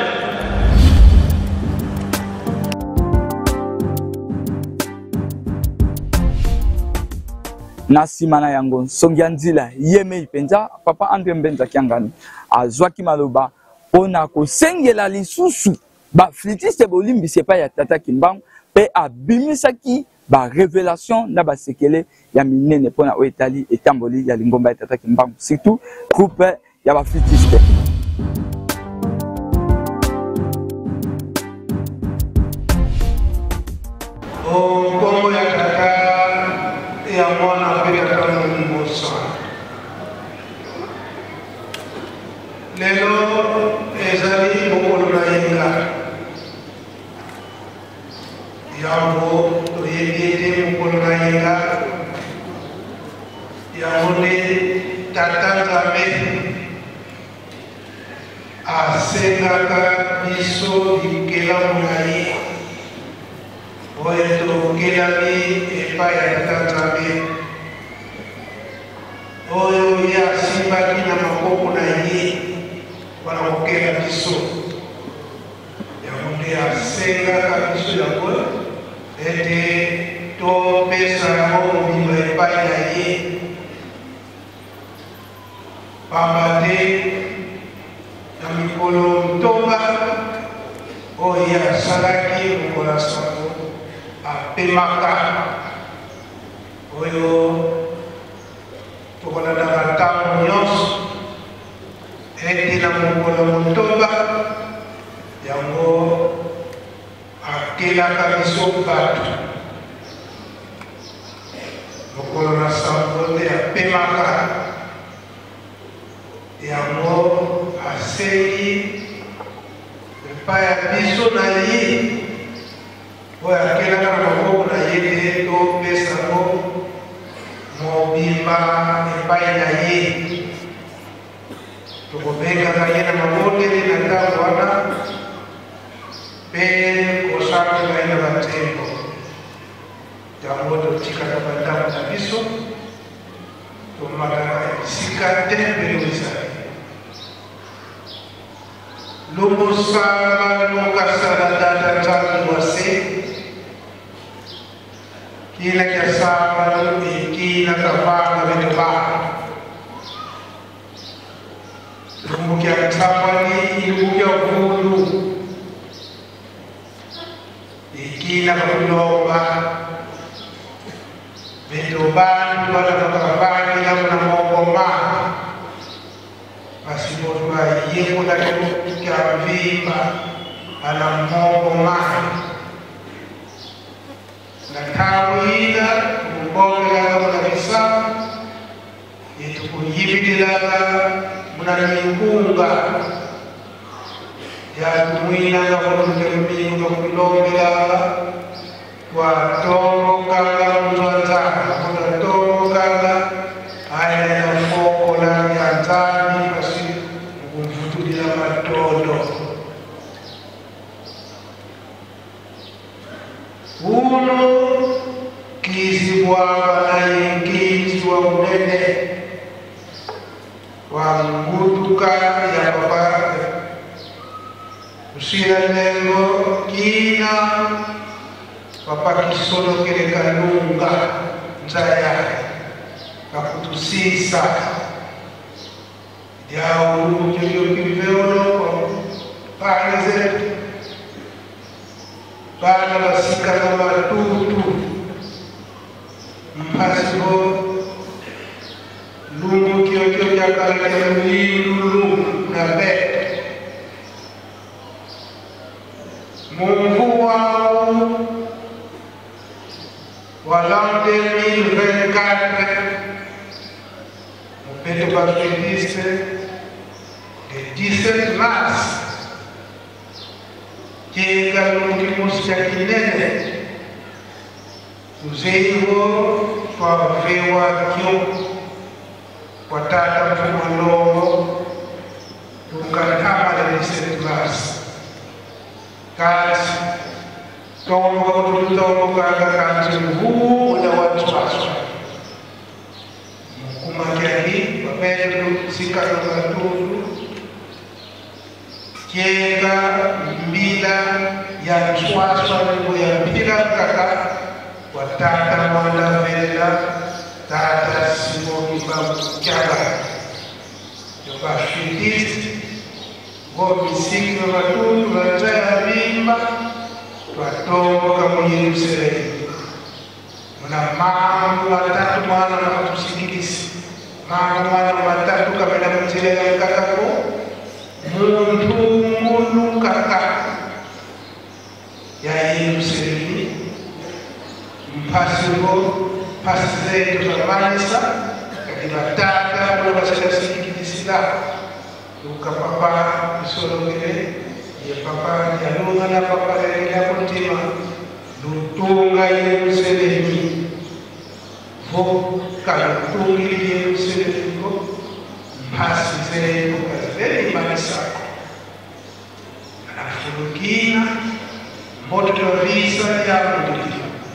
Na simana yango songi nzila yeme ipenza papa Andre Mbenza Kiangani azwaki maloba pona ko sengela lisusu ba flitiste bolimbi sepa ya Tata Kimbangu pe abimisaki ba révélation na ba sekele ya minene pona o etali etamboli ya lingomba ya Tata Kimbangu surtout groupe ya ba flitiste. Kongo ya Tata ya mwana pele kama mmosa. Lelo ezali mokolo na yenga. Yambo toyebete mokolo na yenga. Yamone Tata Nzambe asengaka biso likela molayi. Oyeto kelami epai ya Tata Nzambe oyo ya simbaki na maboko na ye wana kokela biso yango nde asengaka biso yango ete topesa yango mobimba epai na ye pamba te na mikolo ntomba oyo asalaki lokola sango apemaka oyo tokolandaka ntango nyonso ete na mokolo motoba yango akelaka biso bato mokolo na sango nde apemaka yango asengi epai ya biso na ye oyo akelaka na maboko na ye te topesa ngo mobimba epai na ye tokobengaka ye na maboteli na ntango wana mpe kosakela ye na batembo yango totikaka bandako na biso tomakaka esika te mpe ezali lomosala lokasala Tata Nzambe wase kila kiasaba kila kafanga vitobaka lumbukia mtambani ilumbukia uvulu ikila kulomba vitobani wala makafani na mokoma basi motuai yengo la kya vimba ana mmongo mani na tawila mbongela kabisa yetu kuyibidila muna mingunga ya kumwina na kututembi na kulombela wa tomo kanga mwanzana kuna tomo kanga aina na moko na nyanzani basi kumfutulila matodo uno kisi waba na yengisi wa unene wa ngutuka ya baba usira lengo kina papa kisono kile kanunga mzaya kakutusisa ya urujo kiveolo pale zetu bana basika na matutu mpasibo lungu kio ya kale lulu na be Mungu wao walau 2024 Mpeto Baptiste le 17 mars Jega lungimus kinene Uzeivo kwa vewa kio kwa tata mfumalomo Tukatama le 17 mars Kasi tomo kaka kanti huu na watu waswa kumakiani wapendo sika na tundu kiega mbila ya swaswa ngo ya mbila kaka watata mwanda vela tata simoni babu kyaga yoba fitist ngo misiki na matundu wanzaya mimba twatoka mwenye Yerusalemu muna mambo matatu mwana matusikilisi mambo mwana matatu kamena mzile kakako muntu munu kaka ya Yerusalemu mpasigo pasizetu za manisa kakibataka mwana basala sikilisi la luka papa isologele ya papa ya lunga na papa ya kontima lutunga Yerusalemu vo kalutungi Yerusalemu mpasi zenu kazeli manisa anafurukina mbote visa ya mdiki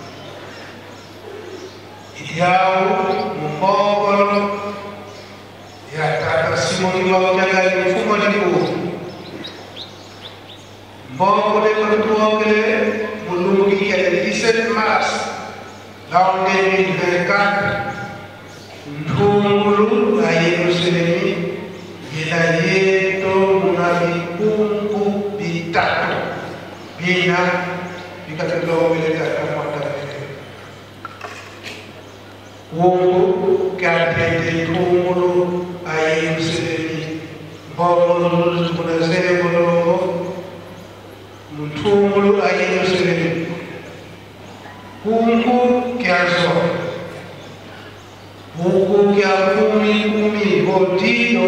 yao mbogolo ya tata Simoni wajaga mfumo liku mbongo de kontuokele mulungi ya 17 mars l'an 2024 ndungulu na Yerusalemu ila yeto munabikungu bitatu bina bikatulowele takamwata Wongo katete ndungulu a Yerusalemu mbongo kunazebolo Mutungulu a Yerusalemu Kungu kiazo Kungu kia kumi Ho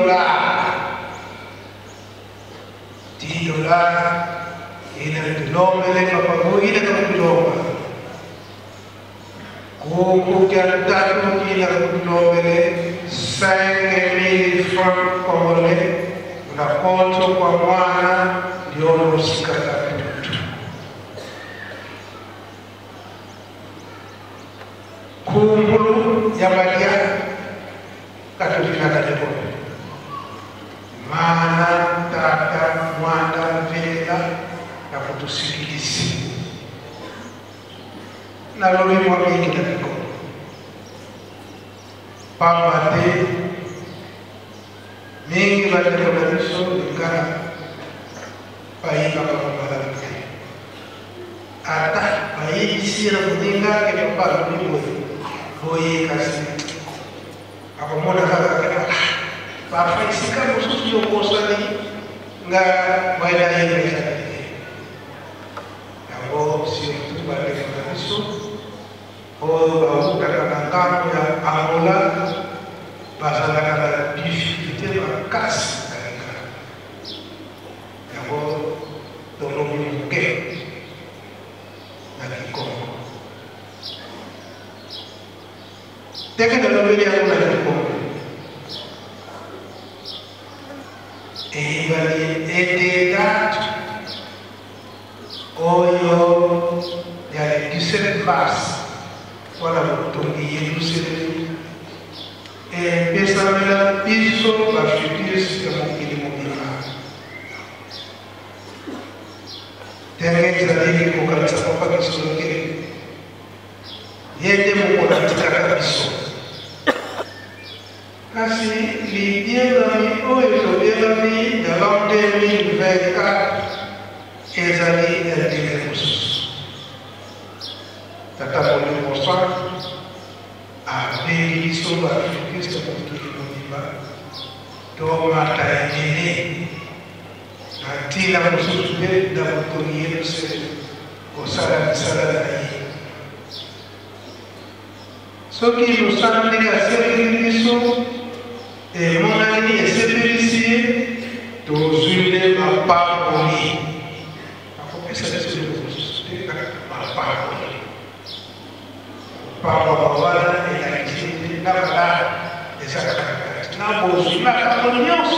$10 ina kilomele papago ina kiloma Kungu kia tatu ina kilomele 5,000 francs congolais Una konto kwa mwana Diono sikata Kumbulu ya badia katulina kateko mana tata mwana vela na kutusikilisi na lori mwamini kateko pamate mingi bateko kaniso nikana paika pamabala ata paiki sira kuninga ke papa lulimwe boye kasi akamwona kaka papa isika mususu yokosani nggak banyak yang bisa ini. Kalau siapa balik ke Yesus, baru kadang-kadang kamu yang amola bahasa kadang-kadang difficulté makas kadang-kadang. Kalau tolong mungkin lagi kok. Jangan dalam beli aku lagi kok. Bali edegat oyo ya 17 mars wala tongi Yerusalem pesamela biso bafutir sistema ilimoina tenge zali ko kalisa ko pakiso ke yende mo ko tika biso kasi lidiengami oyo tobiengami dalam 2024 ezali intérêt khusus tata boleh bosan abeli biso bafikir seperti ilmuiba do mata ini nanti na khusus be dalam dunia se kosara lagi so ki lusan dengan sering biso mon ami est sécurisé dans une appartement. Faut que ça soit une appartement. Appartement et la cuisine n'a pas des activités. N'a pas besoin d'appartement.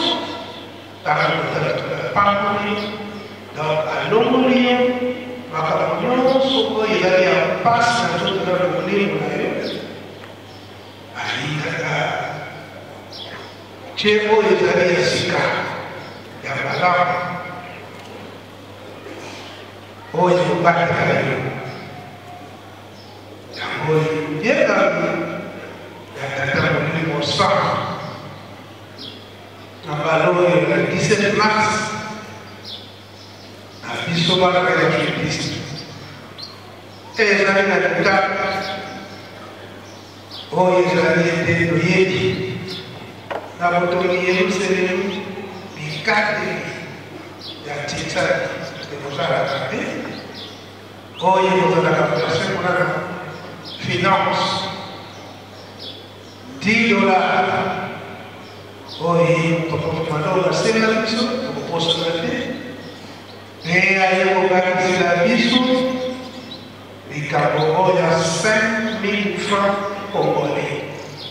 Appartement. Donc à l'homme, appartement, ce qu'il y a passe dans toute la journée. Ceko ezali ya sika ya malamu oyo ekobakela yo yango yekami ya tata molimo sana na balo oyo na 17 mars na biso bana ya Kristo ezali na kitabu oyo ezali ete toyebi na botoni Yerusalem bikade ya tita de mozala kade oyo mozala kapesa kuna finance $10 oyo topo malola sema biso topo posta de ayo bakisila biso bikabo oyo 5,000 francs congolais.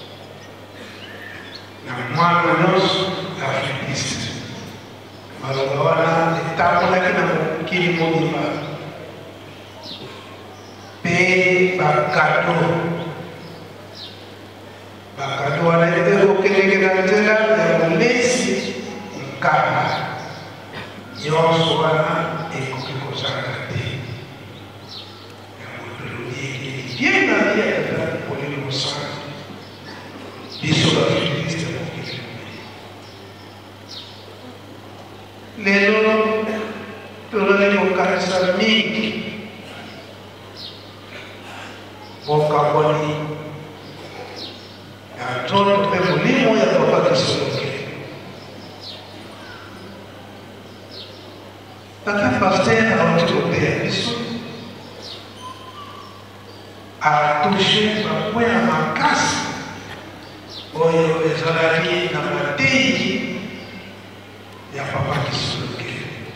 Mwana nyonso africaiste maloba wana etambolaki na mokili mobimba mpe bakado wana ekokendeke na nzela ya molesi nkama nyonso wana ekoki kozala te yango tolobiki bien na vie ya poleli mosala biso baafricaiste lelo tolali kokanisa mingi bokaboni ya nzoto mpe molimo ya papa kisoloke tata paster auti koteya biso atushe bakwea makasi oyo ezalaki na mateyi ya papa kisoloke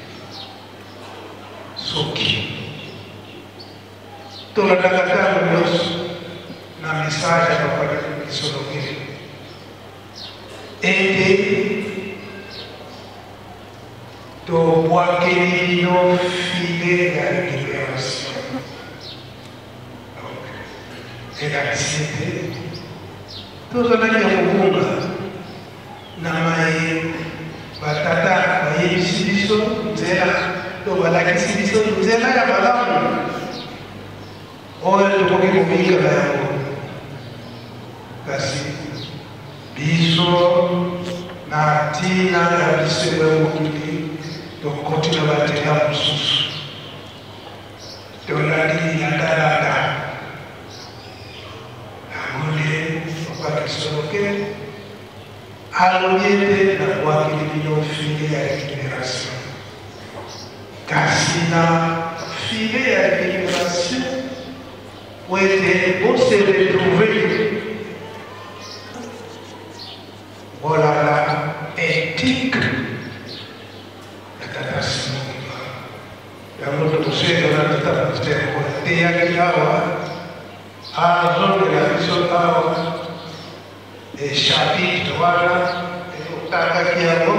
soki tolandaka ntango nyonso na message ya papa kisoloke ete tobwakeli bino file ya libération elakisi ete tozalaki ya kobunga na maye batata bayebisi biso nzela to balakisi biso nzela ya malamu oyo tokoki kobikala yango kasi biso na ntina ya bisembo ya mokili tokotina batela mosusu tolandi yandalanda yango nde papa kisoloke alobie na bwakili bino file ya récupération kasi na file ya récupération wete bose retrouver voilà la éthique ya tata Simba yango tokosenga na tata Pasteur teyaki awa azongela biso awa chapitre wana ekotangaki yango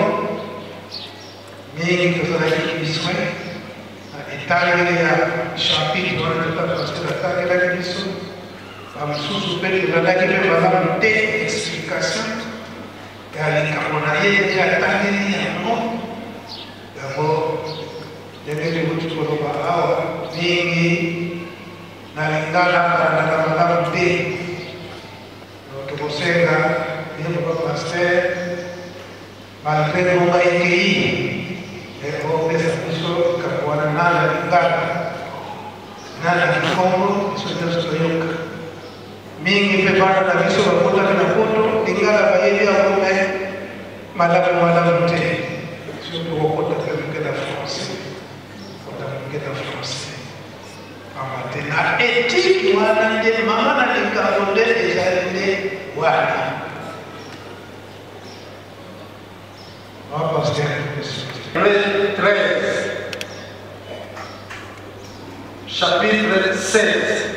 mingi tozalaki biswe etangeli ya chapitre wana tata Pasteur atangelaki biso bamosusu mpe tozalaki mpe malamu te explication ya likambo na ye nde atangeli yango yango ndenge tekuti koloba awa mingi na lingala na malamu te tokosenga ye papa Pasteur malgré bonga ekei opesa biso likambo wana nana lingala nana likombo biso nyonso toyoka mingi mpe bana na biso bakotaki na poto lingala bayebi yango me malamu te surtout kokotaka mingi na français kota mingi na français amate na éthique wana nde mama na likambo nde ezali nde wana Pasteur 13 chapitre 7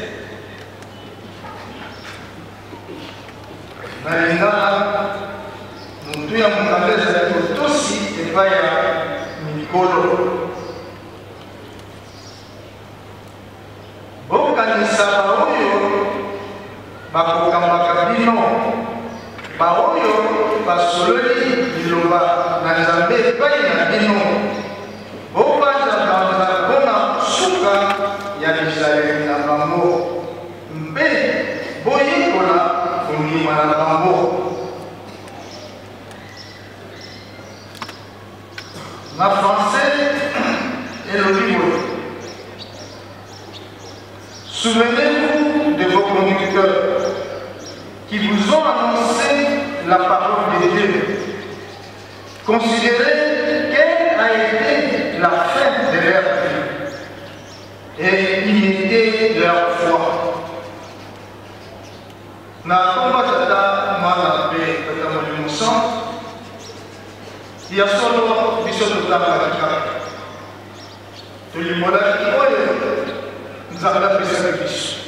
nalingana mutu ya mukabeza ya kotosi epai ya mikolo bokanisa baoyo bakokambaka bino baoyo basololi liloba na Nzambe epai na bino bopanzaka mpona suka ya Isalaele na bango mpe boyekola kondima na bango. Na français elobi boye: souvenez-vous de vos conducteurs qui vous ont annoncé la parole de Dieu. Considérez quelle a été la fin de leur vie et imitez leur foi. Na komba tata mwana pe tata Molimo Centre ya solo biso totanga kaka tolimolaki oyo Nzambe apesaki biso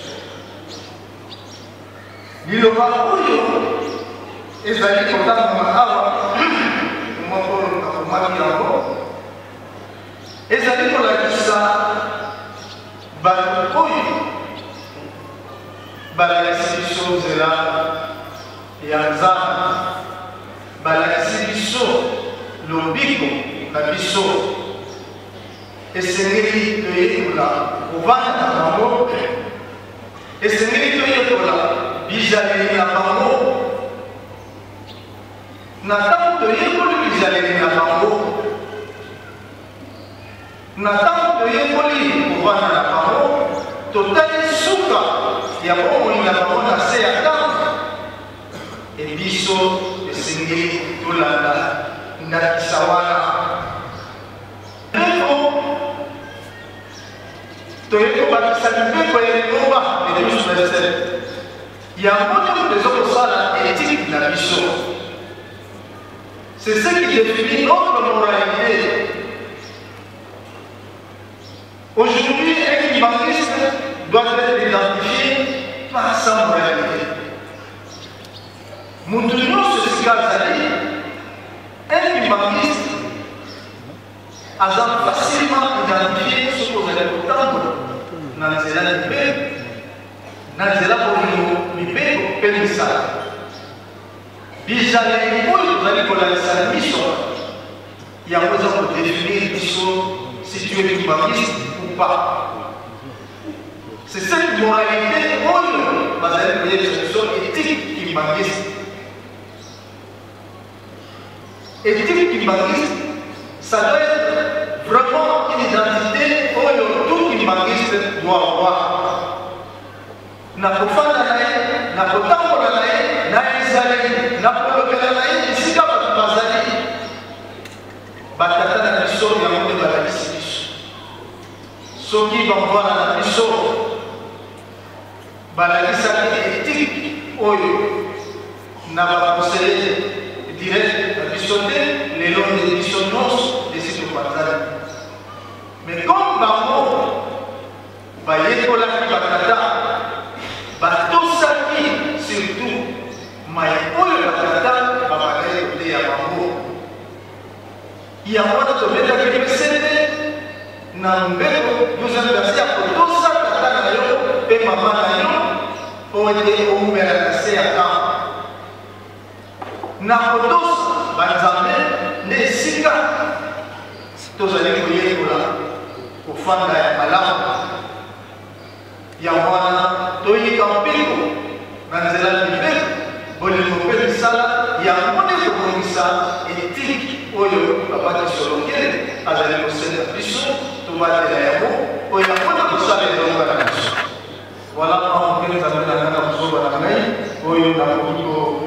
liloba oyo ezali kotanga awa mokolo akomaki yango ezali kolakisa bato oyo balakisi biso nzela ya Nzambe, balakisi biso lobiko na biso esengeli toyekola kovanda na bango, esengeli toyekola bizaleli na bango. Na ntango toyekoli bizaleli na bango, na ntango toyekoli kovanda na bango, totali suka ya bomoi na bango na se ya ntango, ebiso esengeli tolanda ndakisa wana. Toyekobakisa mibeko ya lingomba ebiso verset yango nyonso ezokosala éthique na biso. C'est ce qui définit notre moralité. Aujourd'hui, un humaniste doit être identifié par sa moralité. Nous devons se dire un humaniste a facilement identifié ce que vous allez entendre dans les élèves de paix, dans les élèves de paix, bizaleli oyo tozali kolalisa biso yango eza kodéfinir biso si tu es humaniste ou pas. C'est cette moralité oyo bazali koyebisa biso éthique humaniste. Éthique humaniste, ça doit être vraiment une identité oyo tout humaniste doit avoir. Na kofanda naye na kotambola na ye na ezaleli na kolobela na ye esika bato bazali batata na biso yango nde balakisi biso soki bamvana na biso balakisaki etike oyo na bakonseye direct na biso te lelo nde biso nyonso esika bazali mais comme bango bayekolaki batata batosaki surtout mai oyo batata babalaye kote ya bango yango wana tobetaki pesete na mbeko yozalelasi ya kotosa tata na yo mpe mama na yo mpo ete oumela na se ya kambo na kotosa banzambe nde esika tozali koyekola kofanda ya malamu yango wana toyika mpiko na nzela mibeko bolingo mpe misala yango nde kobongisa etike oyo babaki solokele azali kosenda biso tobatela yango oyo yango nde kosala elonga na biso wala mpe nzambe na kaka kozoba na ngai oyo nakoki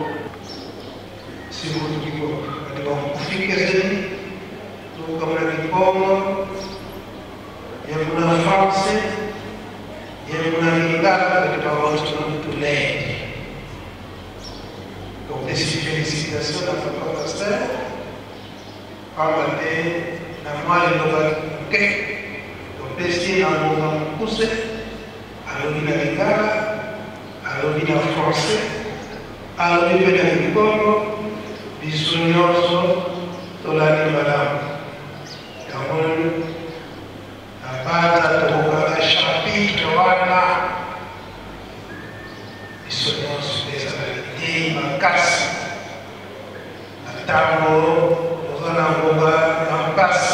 sibutuko kufikezeni tukamna kipomo yamuna France yamuna lingala katika watu tulende. Donc des félicitations à Papa Pasteur Pamate na mwali ndoka ke donc pesi na mwana mkuse alobi na lingala alobi na français alobi pe na kipomo biso nyonso tolandi malamu yango napata tokokaka chapitre wana biso nyonso ezala litei makasi na ntango toza na ngonga ya mpasi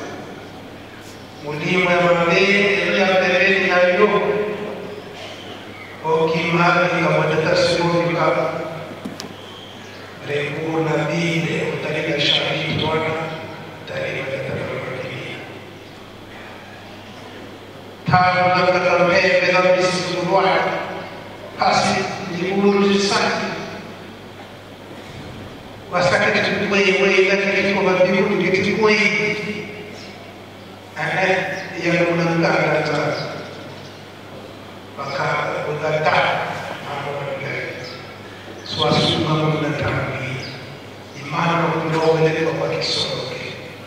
molimo ya mabe elia pembeni na yo okima likamwatata sikomika recours na Bible utalika chapitre wana utalika tatamakili tano nakata mbebe za bisi wana pasi liburu zisaki wasaka kitu kwei lakini kwa Bible kitu kwei ana ya kunangana za baka udata swasuka mnatambi imani kundowele kwa kisoroke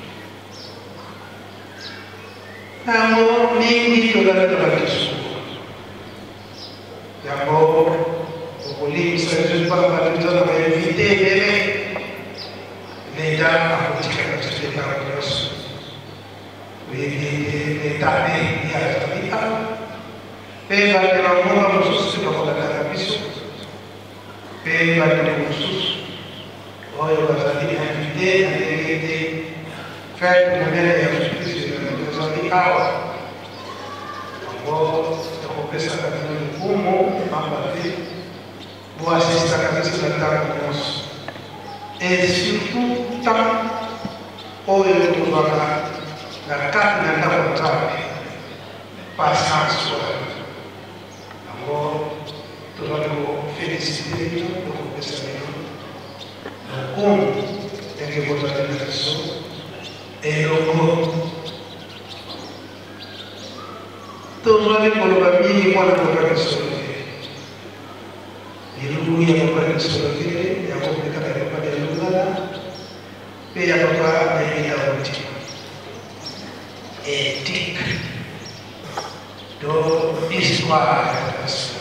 namo mingi tolala kisu jambo ukuli sasa kwa watu na evite bele nenda akutika katika Yesu wewe tabe ya tabia peba kwa Mungu msusi kwa kabisa peba kwa msusi oyo bazali invité adelete fête monene ya Kristo bazali awa ambao tukopesa kabisa mfumo mamba te boasista kabisa na tango nyonso et surtout tant oyo tozwaka na kati na ndako nzambe patience wana ambao tozali kofélicite bino tokopesa bino como é que vou trazer a pessoa é logo todos olham para o caminho e olham para a pessoa e logo ia para a pessoa que é a complicada para a lugar e a para a vida última ética do história da pessoa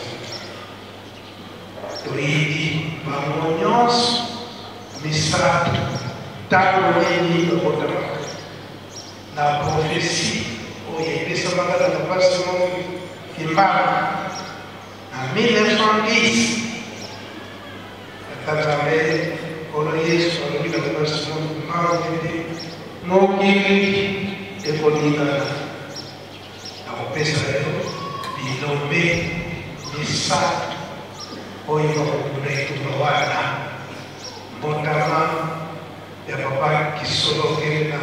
do índio harmonioso misato tango nini okotama na profesi oyo epesa makala na mpasi moko kimbana na 1910 atanzambe olo yesu alobi na mpasi moko maokende mokili ekolingana na kopesa yo bilobe misato oyo bakokuna etumba wana Botama ya papa Kisoloke na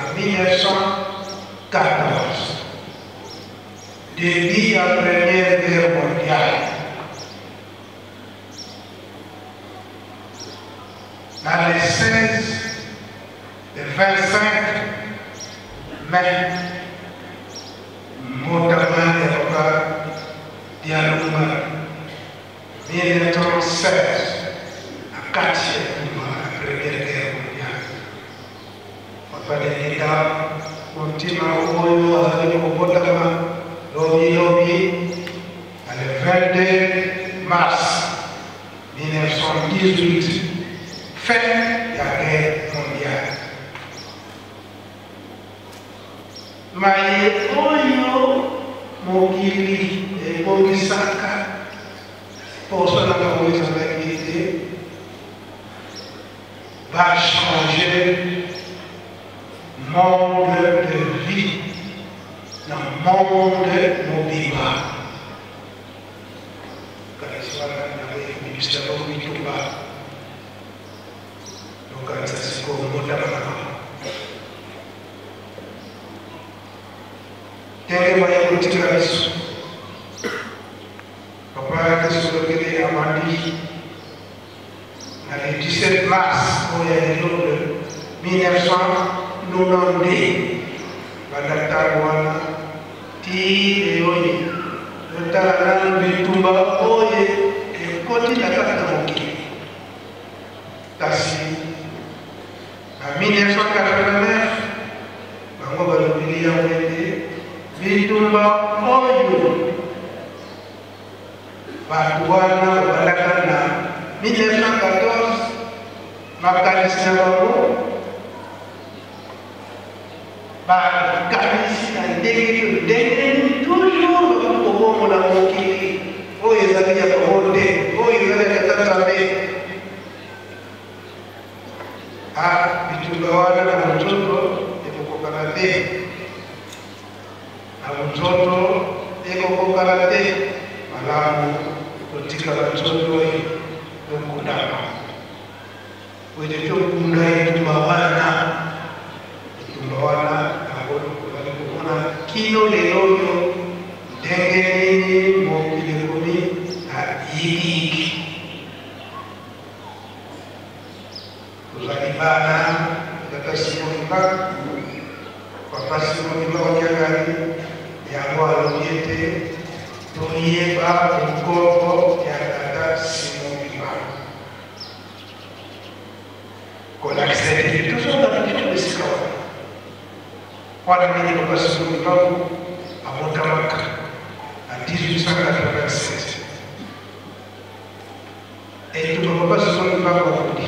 1914. Depuis la Première Guerre mondiale, dans les 16, le 25 mai, notamment il y a 1916, à 4e la Première Guerre mondiale. Papa de l'État, continue le 22 mars 1918, fin de la guerre mondiale. Mais oyo mokili ebongisaka poso na kabonisa bakilite va changer monde de vie dans le monde mobile. Quand il soit dans le ministère de l'État, donc ça c'est comme le monde. Tenge moya kutika Yesu. Papa Yesu lokele amandi. Na le 17 mars au de 1992 badata wana ti eoyi notala bitumba oye koti na kata mokili. Kasi en 1989 bango balobili ya wende bitumba oyo batu wana balaka na 1914 makanisi na bango bakanisi na ndenge toujours bakokomona mokili oyo ezali ya bango te oyo ezali ya tata Nzambe. Bitumba wana na mozoto ekokokana te. Mtoto eko kokalate malamu kutika mtoto yokudama wede tokunda itumawana abodo kuona kino leloyo ndenge mokile komi iki kuzalibana kata simoniba papa simoniba wakiangali yango alobiyete toyeba nkoko ya tata simoniba kolakisete toujours dans le titre de ce cas wana nini papa simoniba amotamaka en 1887 et tout papa simoniba wakudi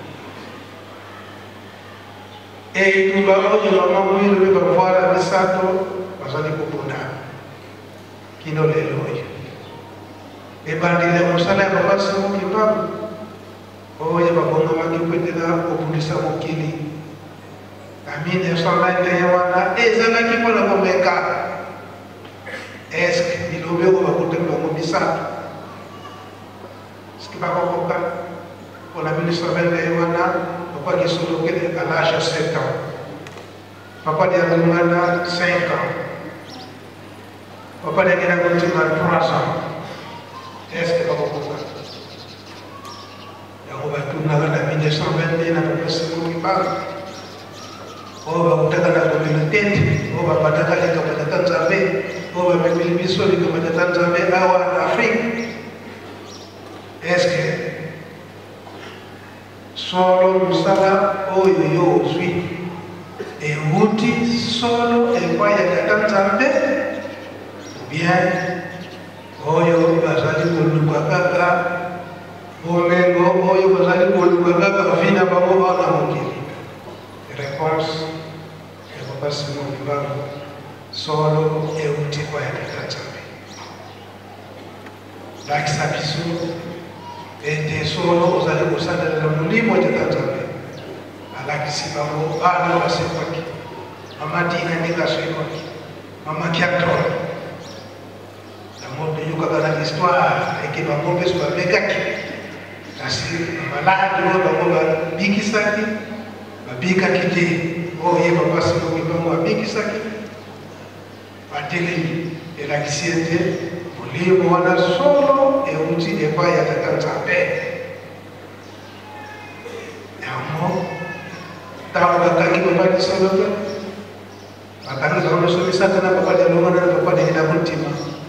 et tout babo de maman oui le va voir la misato bazali kopona kino lelo oyo ebandile mosala ya papa simoniba oyo babongamaki kwetela kobundisa mokili na 1921 wana ezalaki mpona komeka eske bilobi oyo bakutaki bango misato soki bakokoka mpona 1921 wana papa kisolokele à l'âge de 7 ans papa dialimana 5 ans papa diakena kotima 3 ans est-ce que bakokoka yango batunaka na 1921 na papa simoniba oyo bakutaka na communauté oyo babataka likambo ya tata Nzambe oyo bamemeli biso likambo ya tata Nzambe awa na Afrique. Est-ce que solo musala oyo yo ozwi euti solo epai ya tata Nzambe bien oyo bazali koluka kaka bomengo oyo bazali koluka kaka vina bango wana mokili? Réponse ya papa simoniba solo euti epai ya tata Nzambe. Lakisa biso ete solo ozali kosalela molimo ya tata Nzambe alakisi bango bana basekwaki mama Dina ndenge asekwaki mama Kiatoro yango toyokaka na histoire eke bango mpe so babekaki kasi bamaladi oyo bango babikisaki babikaki te oyo ye papa simoniba bango babikisaki batelemi elakisi ete molimo wana solo euti epai ya tata Nzambe. bakangi papa kisoloke bakangi zaono somisa tena papa de loma na papa de damutima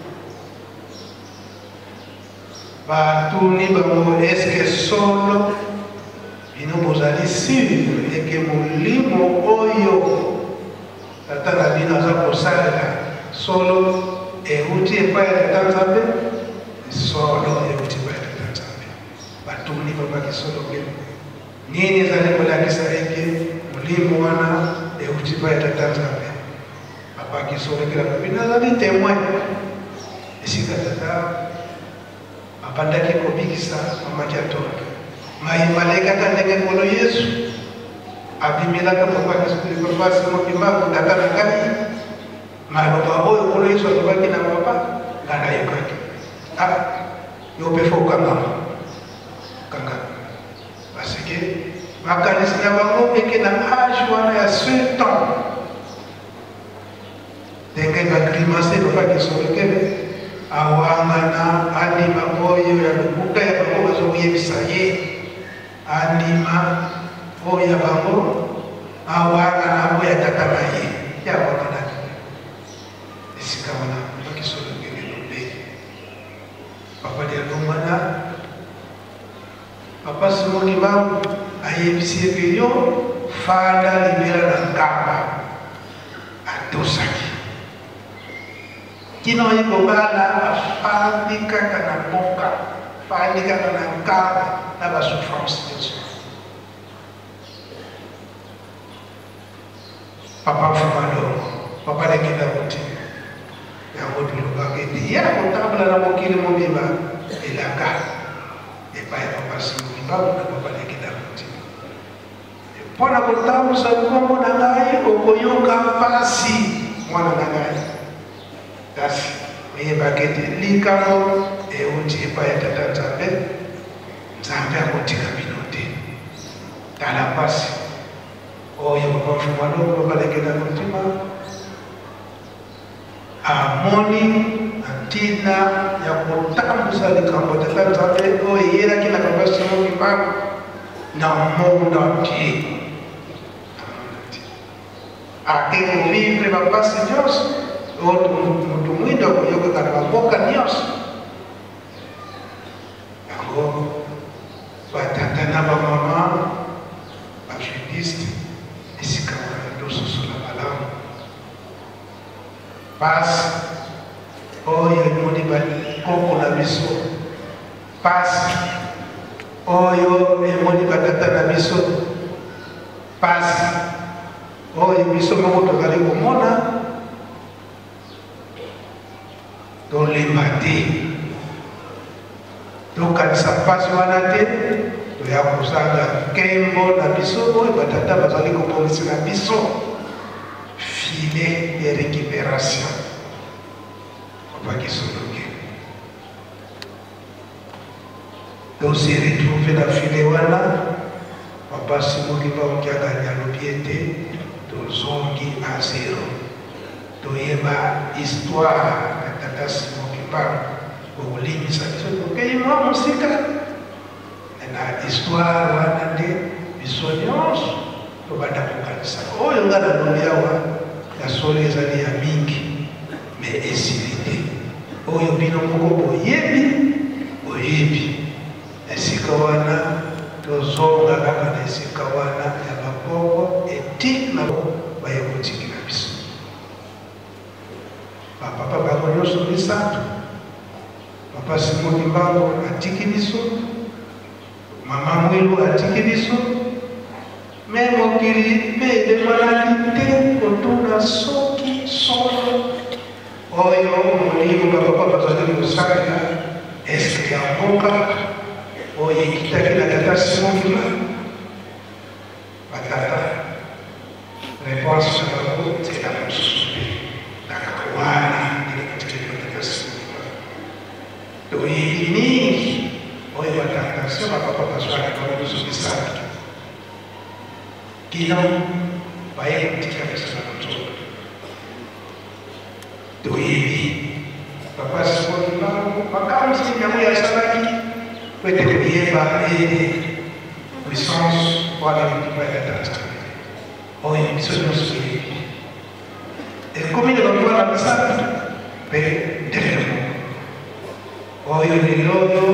batuni bango eske solo bino bozali sur eke molimo oyo tata na bino aza kosalela solo euti epai ya tata nzambe solo euti epai ya tata nzambe batuni papa kisoloke nini ezali kolakisa eke molimo wana euti epai ya tata nzambe papa kisolokela bino azali témoin esika tata apandaki kobikisa mamaki atoka maimalekaka ndenge nkolo yesu abimelaka papa simoki tata na ngai maloba oyo nkolo yesu alobaki na papa nga nayokaki yo mpe fo okangama parce que makanisi na bango eke na age wana ya 7 ans ndenge bagrimase papa kisolokele awangana anima oyo ya lubuka ya bango bazoyebisa ye anima oyo ya bango awangana oyo ya tata na ye yawangana esika wana bakisolokele lobe papa lialongwana papa simoki bango ayebisi eke yo fanda libela na nkamba atosaki kino yiko bala afandi kaka na moka afandi kaka na nkamba na basouffrance nyonso papa mfumalongo papa lekenda motima yango tulobaka ete ye akotambola na mokili mobimba elaka epai ya papa simoki bango na papa lekenda motima mpo na kotambusa nkombo na ngai okoyoka mpasi mwana na ngai kasi oyebaka ete likambo euti epai ya tata nzambe nzambe akotika bino te tala mpasi oyo papa mfumalongo balekela motima amoni ntina ya kotambusa likambo tata nzambe oyo eyelaki na papa simoki bango na monde entier ake kovivre bapasi nyonso mutu mwindo akoyokaka na bamboka nyonso yango batata na bamama bafidiste esika wana tososola malamu pasi oyo emoni bakoko na biso pasi oyo emoni batata na biso pasi oyo biso moko tozali komona tolemba te tokanisa mpasi wana te toya kozanga nkembo na biso oyo batata bazali komonisi na biso filet de récupération opakisoloke tosi retrouve na filet wana papa simoki baokiakanya lobi ete tozongi a zero toyeba histoire ya tata simoki bango kokolimisa biso tokei mwa mosika na histoire wana nde biso nyonso tobanda kokanisa oyo nga nalobi awa ya solo ezali ya mingi me esili te oyo bino moko boyebi esika wana tozonga kaka na esika wana ya bakoko etike na baye kotikila biso bapapa bango nyonso misato papa simoki bango atiki biso mama mwilu atiki biso me mokili mpe edemanaki te kotuna soki solo oyo molimo bapapa bazali kosalela eske ya mboka oyo ekitaki na tata simoki batata réponse na bango tela mosusu te nakawana ndekatiki na tata simoki toyebi mingi oyo batantation bapapa bazwaka bango biso misala kino baye kotika biso na nzoto toyebi papa simoki bango makamisi yango yasalaki po ete koyeba ete puissance wana likiba ya tata oyo biso nyonso toyebi ekomi na bakola misato mpe telemo oyo lelo oyo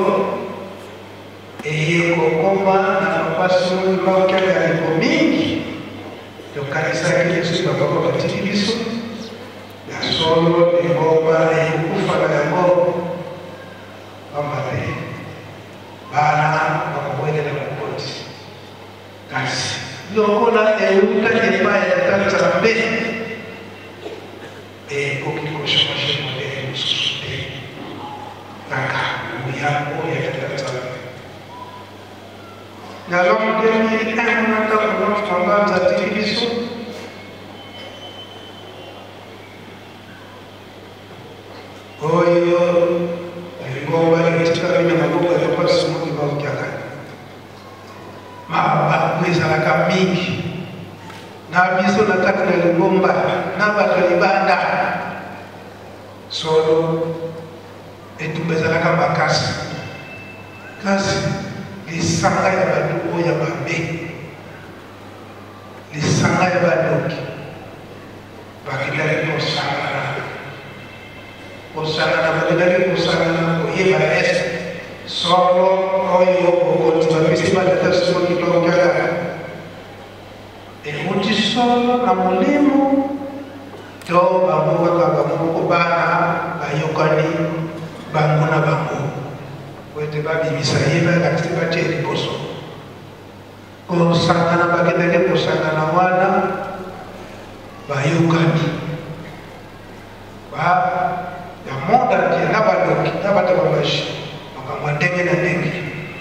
eye kokoma na bapasi oyo baokaka ya lipo mingi tokanisaki yesu bapapa batiki biso ya solo engomba ekokufa na yango pamba te bana bakowelela mokoti kasi lokola euta epai ya Nzambe ekoki kochange modele mosusu te kaka moyango ya Nzambe. Na l'an 2001 ntango ntango atiki biso oyo engomba etikali na maboko ya pasi moki baokiaka mababu ezalaka mingi na biso na kati na lingomba na bato libanda solo etumba ezalaka makasi kasi lisanga ya bato oyo ya babe lisanga ya badoki bakendaki kosangana bakendaki kosangana koyeba ese solo oyo bokonzi bapesi batata soki tokala ekuti solo na molimo to bango kaka bango moko bana bayokani bango na bango wete babimisa ye bakati batie liboso kosangana bakendaki kosangana wana bayokani ya monde entier na badoki na bato babashi makambo ndenge na ndenge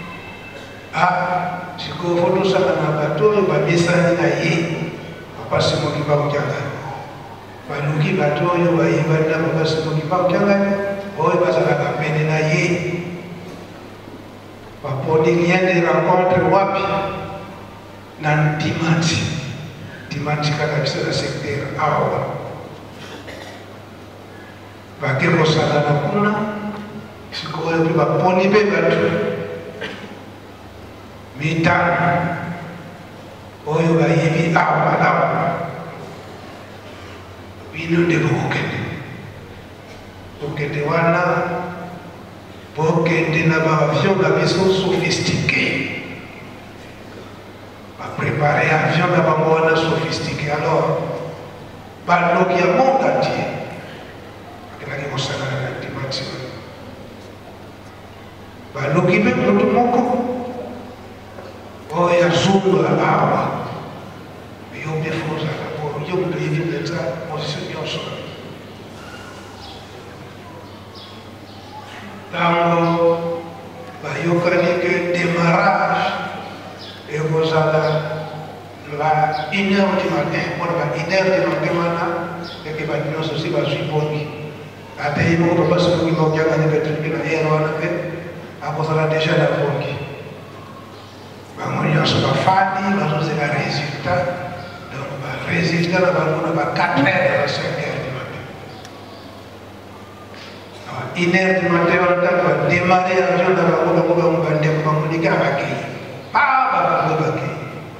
sikoyo fo tosangana na bato oyo bamesani na ye bapasi moki baokianga baluki bato oyo bayebani na bapasi moki baokianga oyo bazalaka pene na ye baponi lien de rencontre wapi na Ntimati kaka biso na secteur awa bake kosangana kuna sikoyo mpe baponi mpe bato mitano oyo bayebi awa malamu bino nde bokende wana bokende na baavion na biso sophistiqué baprépare avion na bango wana sophistiqué alors baloki ya monde entier bakendaki kosangana na Ntimati baloki mpe moto moko oyo azunga awa yo mpe fozala yo moto yebi mpenza position nyonso ntango bayokani ke démarrage ekozala la 1h du matin mpona ba 1h du matin wana eke bato nyonso si bazwi bongi ate ye moko papa soki baokiangani petriki na ere wana mpe akozala deja na bongi bango nyonso bafandi bazozela résultat donc barésultat na bango na ba 4h na 5h du matin 1h du matin wana ntango badémarre avion na bango bandeko bamolika bakei bango bakei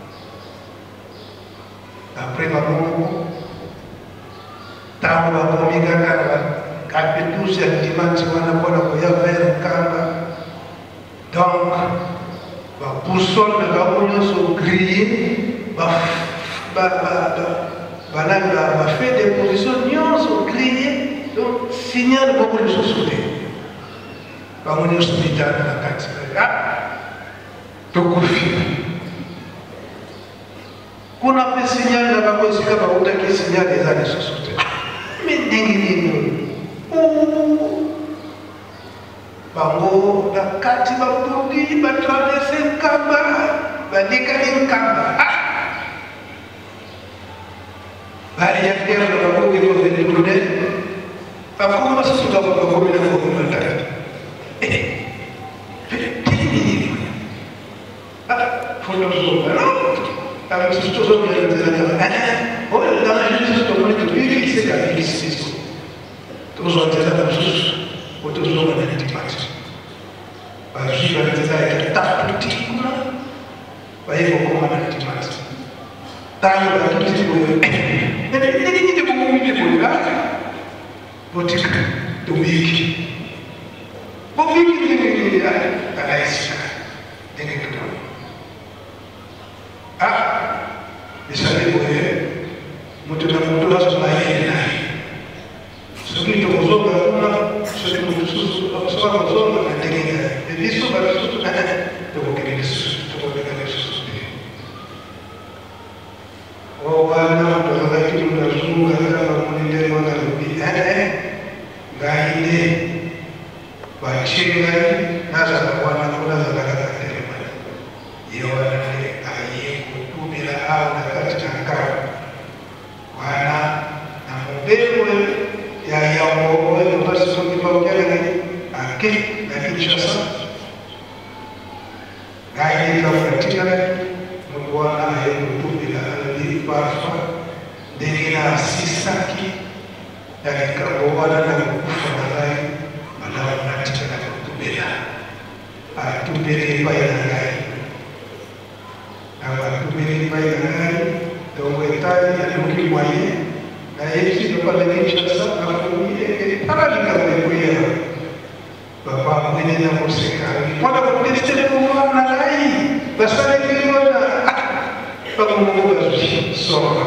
après bango moko ntango bakomi kaka na bakapetusi ya Ntimati wana mpona koya vers Nkamba donc bapoussole na bango nyonso grille bafait des positions nyonso grille donc signal moko lisusu te bango nyonso mitano na kati tokufi kuna mpe signal na bango esika bautaki signal eza lisusu te me ndenge nini bango na kati babundi batraverse Nkamba balekaki Nkamba bareacteur na bango ekozetourne bakoma basusu bakomi na kokomataka photozonga avec ce que vous avez dit, oh, dans la justice, tout le monde est fixé à l'existence. Tous ont été là, tous ont été Ntimati. Parce que vous avez été là, il y a un petit coup là. Voyez, vous comment Ntimati. Tant que tisi boyo ini de ko mi boyo la botika tumiki bomiki ni alaisa dene ko isali boye mutu na mutu la so baye na soki to kozoka kuna soki mutu susu so ba kozoka na dene de biso ba susu na to ko kene susu to ko kene susu o wana to ga ki mutu sunga ga muni de wana bi gaide ba chinga na za wana kuna za ga de ba yo wana au na katika ngao wana na mbele ya yao wale basi kwa ni ake na Kinshasa gari za katika mwana yetu bila aliparfa ndina sisaki ya kikaboana na kufa na rai malao na katika kutubela atubele kwa rai tumiri bayi ngai to wetani ya nuki mwaye na yesi ndo pale Kinshasa na kuye paralika kuya baba mwene na musika mwana kuteste kwa na ngai basale kiona baba mungu soma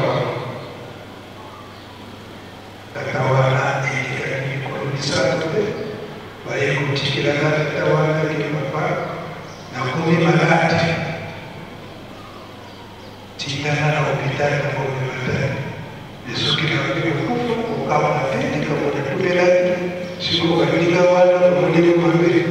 tatawana ikani kwa misato baye kutikira na tatawana kimapa na kumi malati tingana na hospitali na kwa hospitali Yesu kile kufa ukawa matendo kama kutubela siku katika wala kwa mwili mwambie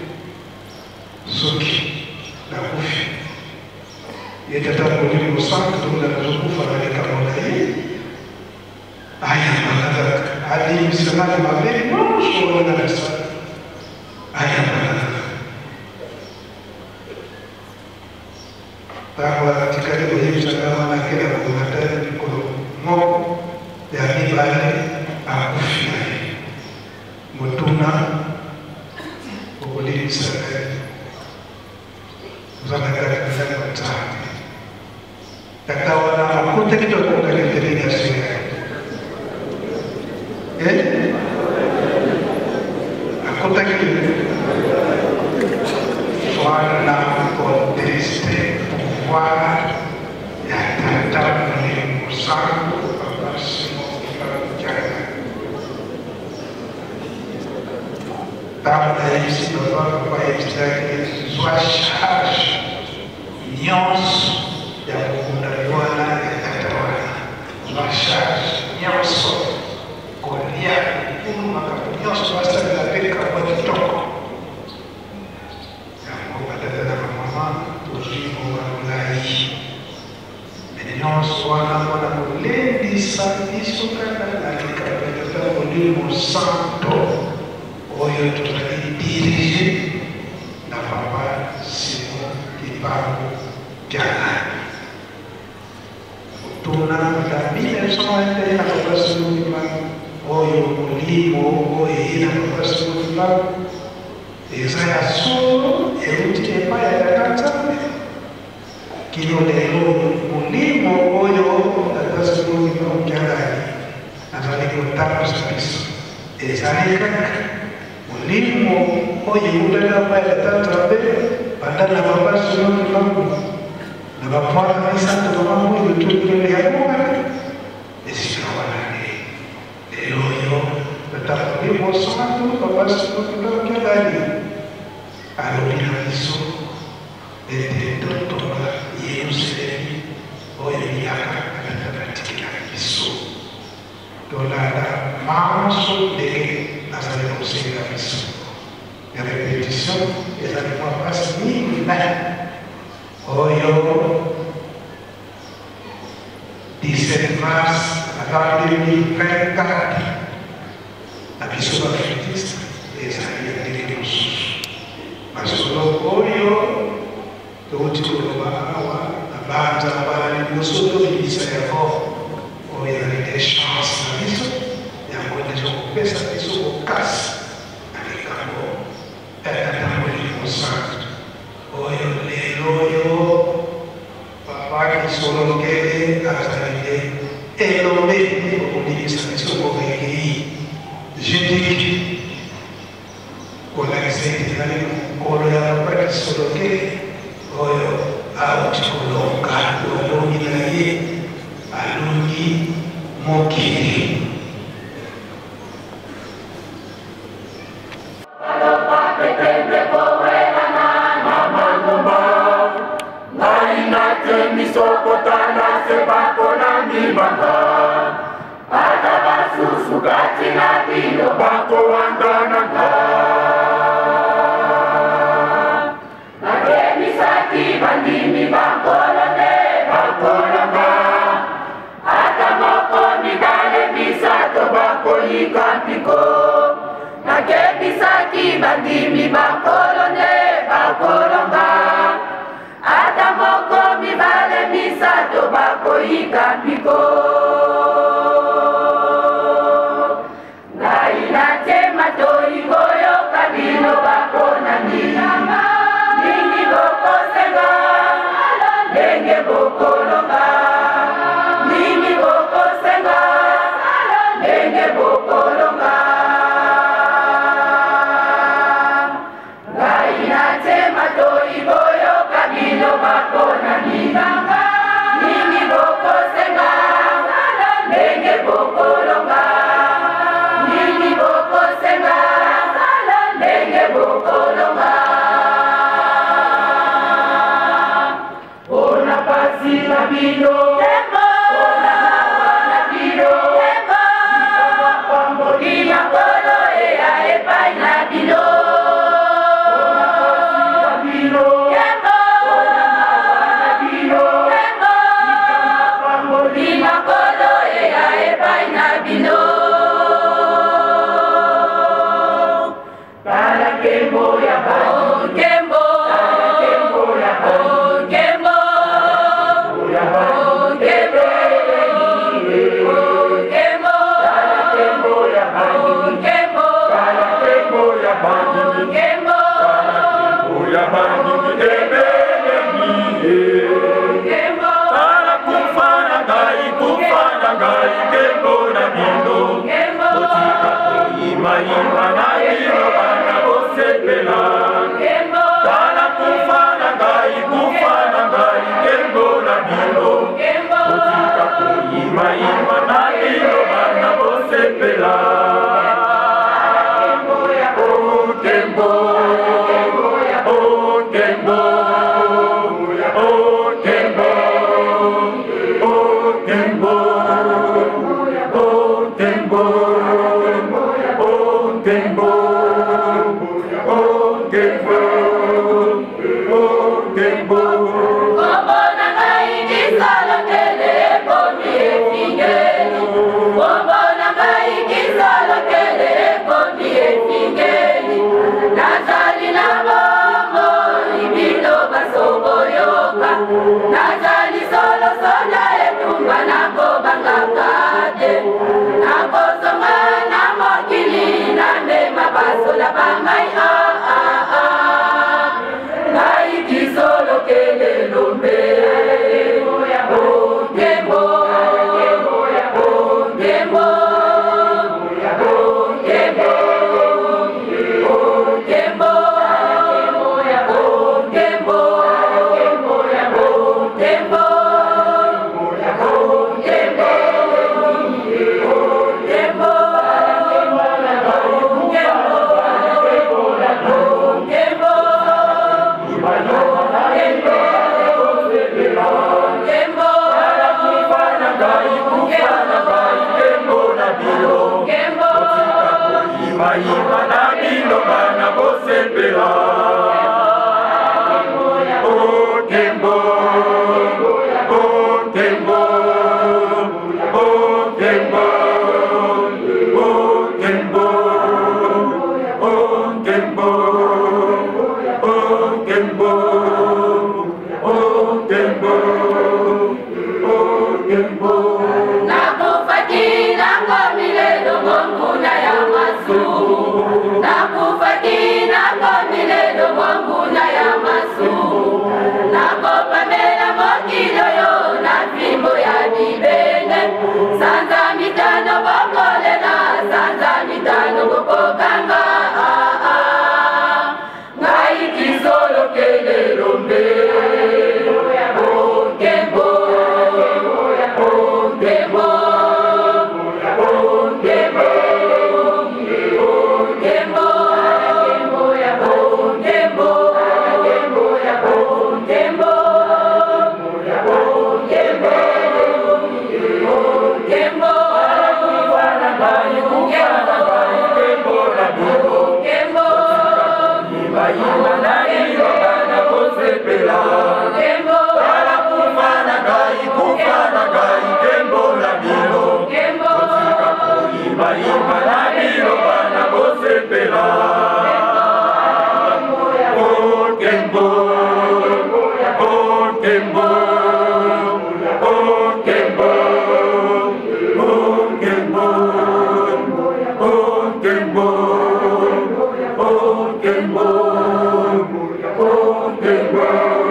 soki na kufi yetata mwili msanga tuna kufa na kama nai aya manada hadi msemaji mabeli mwisho na nasa aya manada bahwa ketika dia berbicara mana kira mengatakan kalau mau dari balik aku fikir mutuna boleh sekali zaman kita macam kata orang aku tak kita pun dari dirinya sendiri aku tak kita warna konteste yang datang dari Musa kepada semua kerajaan. Tahu dari siapa kepada Israel suasana nyos yang mengundangnya yang tertawa suasana nyos Korea pun maka nyos suasana dari kabupaten Toko yang kepada dalam mama wana mulendi sandiso kana nakikapeleka mulimo santo oyo tutalidirije na papa Simon Kibangu Jana tuna mtamile soende na papa Simon Kibangu oyo mulimo oyo ina papa Simon Kibangu Isaya solo euti empaya katanzame kilo lelo mulimo oyo atasi mulimo mkiangali atali kutapa sabisa ezalika mulimo oyo utala empaya katanzame bandana mabasi mulimo na bapwana misanta tomamu yutukile ya munga esikawanane lelo oyo atapa mulimo santo mabasi mulimo mkiangali alobina biso ete totoka Yerusalemu oyo yaka akatakatikia biso tolanda maso ndenge azali kosenga biso ya repetition ezali mwa mpasi mingi na oyo 17 mars ata 2024 na biso bafetiste ezali ya ndenge mosusu masolo oyo touti koloba awa nabanza bali mosoto bilisa yako oyo ezali de chance na biso yango deja kopesa biso kokasi na likambo etata molimo santo oyo lelo oyo papa kisolokele azali de nommé au administration pour recueillir. Je dis qu'on a essayé de aller pour le pas sur le quai, à Otikolonga, à l'Oni, à l'Oni, Mokiri. Bandimi bakolone bakolonga atamoko mibale misato bakoyika mpiko ngai natema toyiko yoka bino bakona minanga ningi bokosenga ndenge bokolonga ningi bokosenga ndenge bokolonga Nakufa kina kwa milele bayima na biloba na bosepela Okembo Okembo Okembo Okembo Okembo Okembo Okembo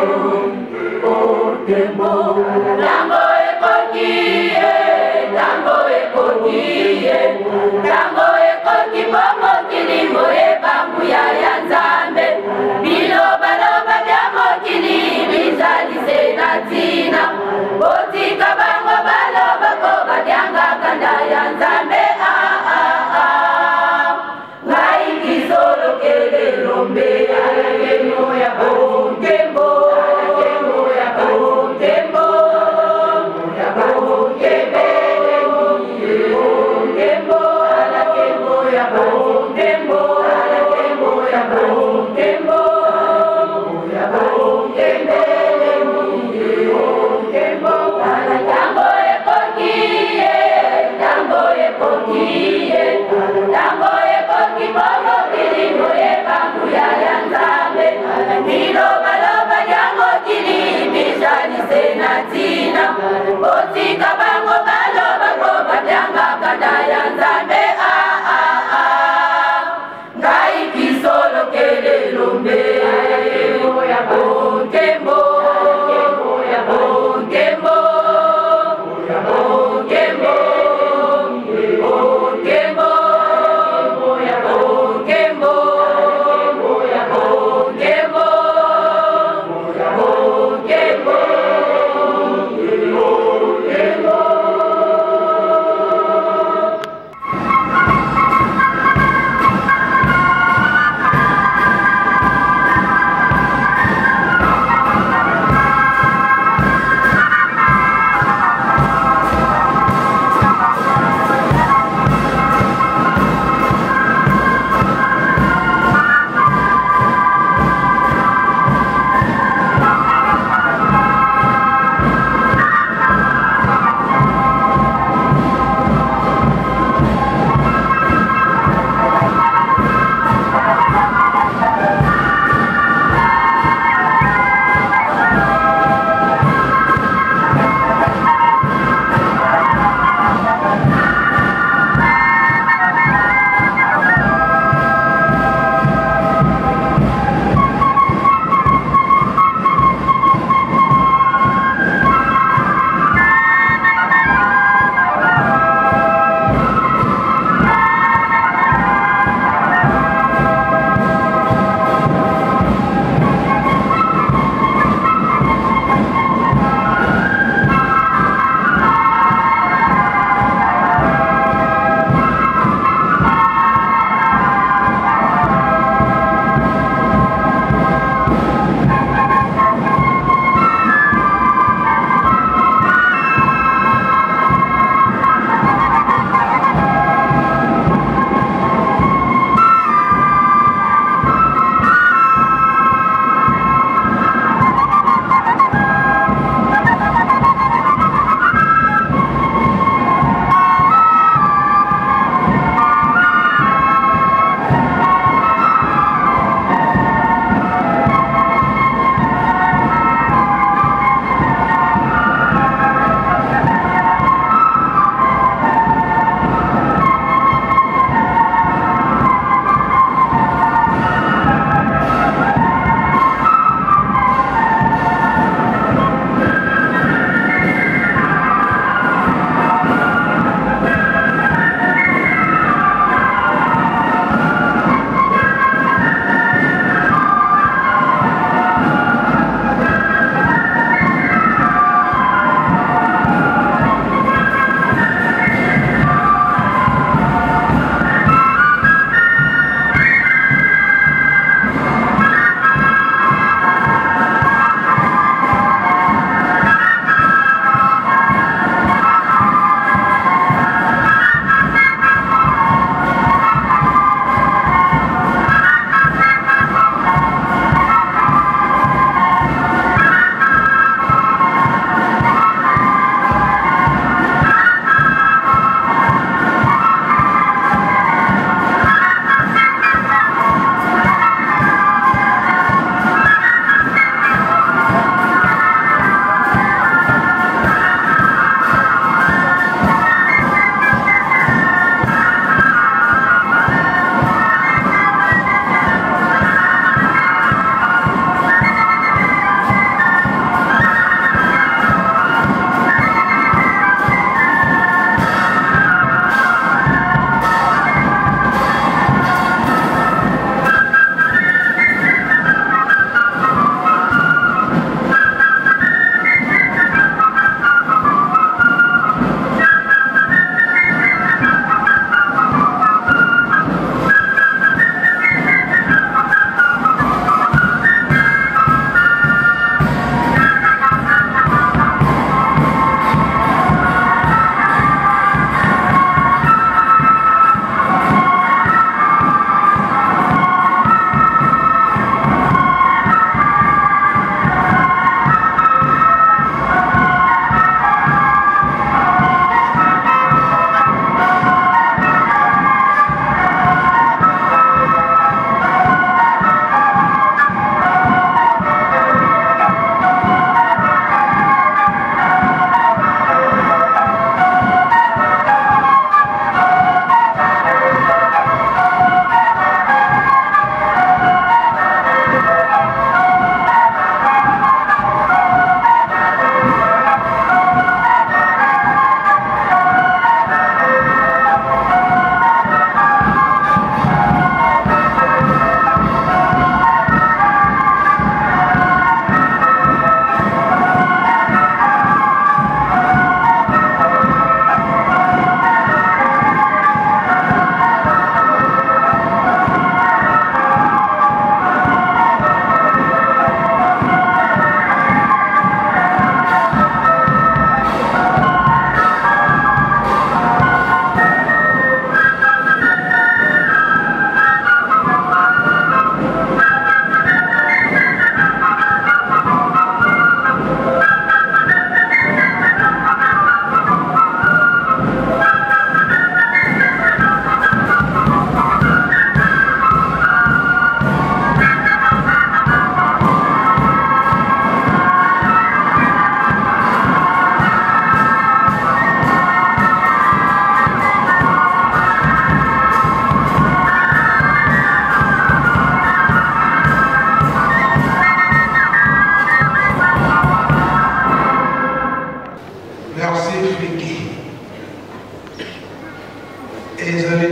Okembo Tango ekokie, tango ekokie, tango ekoki bongo kilimo ebangu ya Nzambe. Biloba loba bya mokili bizalise na tina. Botika bango baloba ko babyanga kanda ya Nzambe. Ngai kisolo kele lombe alakemo ya Okembo. Botika bango baloba ko babyanga kanda ya Nzambe. Ngai kisolo kele lombe Okembo Okembo Okembo Okembo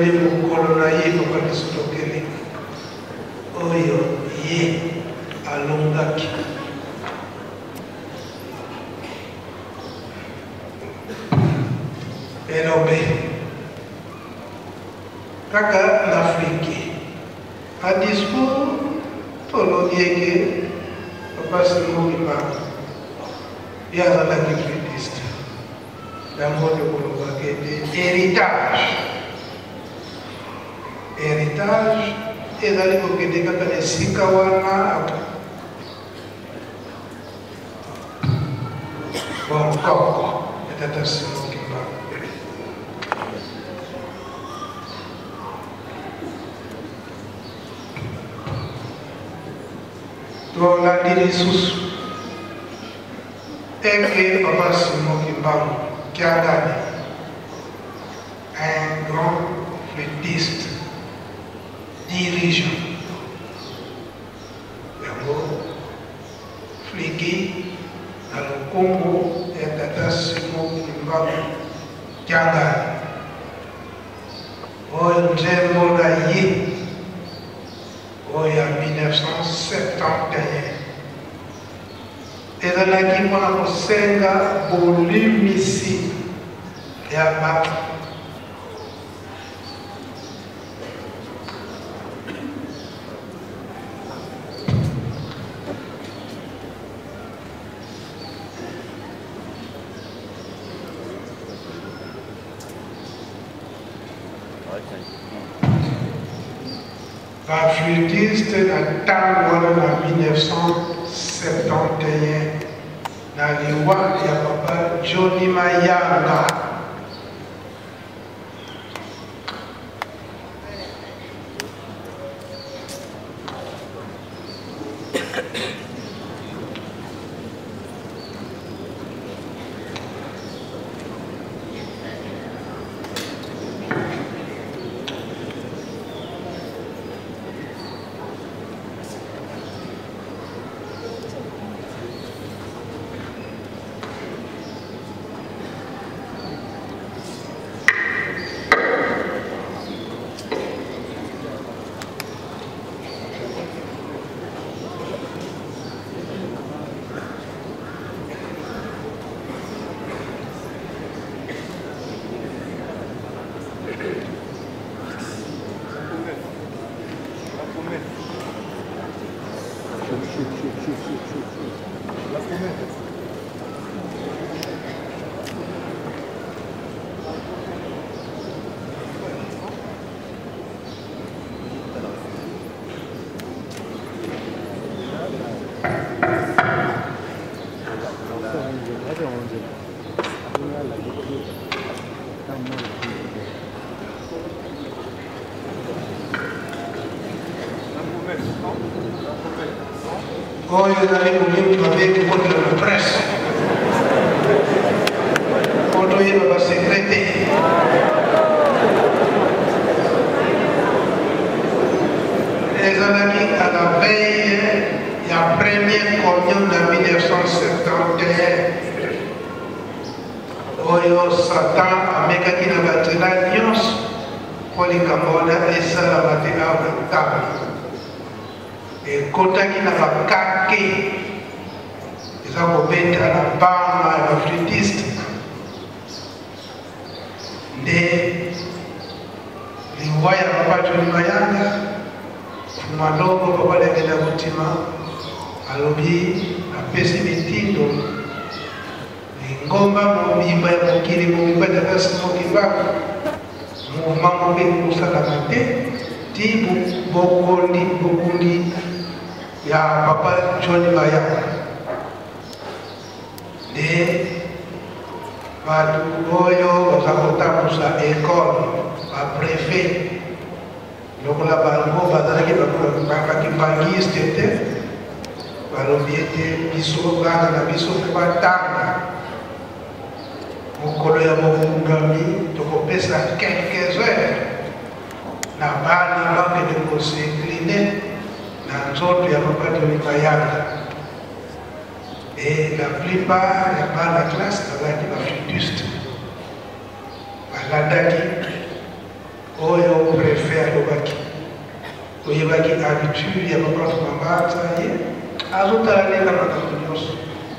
toyebeli mokolo na ye papa biso tokeli oyo ye alongaki elobe kaka l'Afrique a discours tologieke papa simokima ye azalaki crétiste yango tokolobaka ete héritage ezali kokende kaka na esika wana bonkoko etata simokima tolandi lisusu eke papa simokima Kiagani, un grand flûtiste, dirigeant. Fliki, dans le Congo, et Tata Simon Kimbangu, Kiagani. Oh, Nzembo Naye, oh, il y a 1971. ezalaki mpona kosenga bolimisi ya bato baflûtiste na ntango wana na 1971 na liwa ya papa Johnny Mayanga oyo ezali molimo babeki contre la presse poto oyeba basekrete ezalaki à la veille ya première communion na 1971 oyo Satan amekaki na banzela nyonso mpo likambo wana esalama te awa na ntango ekotaki na bakake eza kobeta na bana ya baflûtiste nde liwa ya papa Johnny Mayanga fumalongo papa lengela motima alobi apesi mitindo lingomba mobimba ya mokili mobimba tata simokimba mouvement mobe kosalama te ti bokundi ya papa Johnny Mayanga nde bato oyo baza kotambusa ekole baprefet lokola bango bazalaki bakibangiste te balobi ete biso bana na biso mpe batanga mokolo ya bofungami tokopesa quelques heures na bana bakende kosincline na nzoto ya papa Johnny Mayanga et la plupart ya bana classe bazalaki baflûtiste balandaki oyo préfet alobaki oyebaki habitude ya papa mambata ye azotala nde makambo nyonso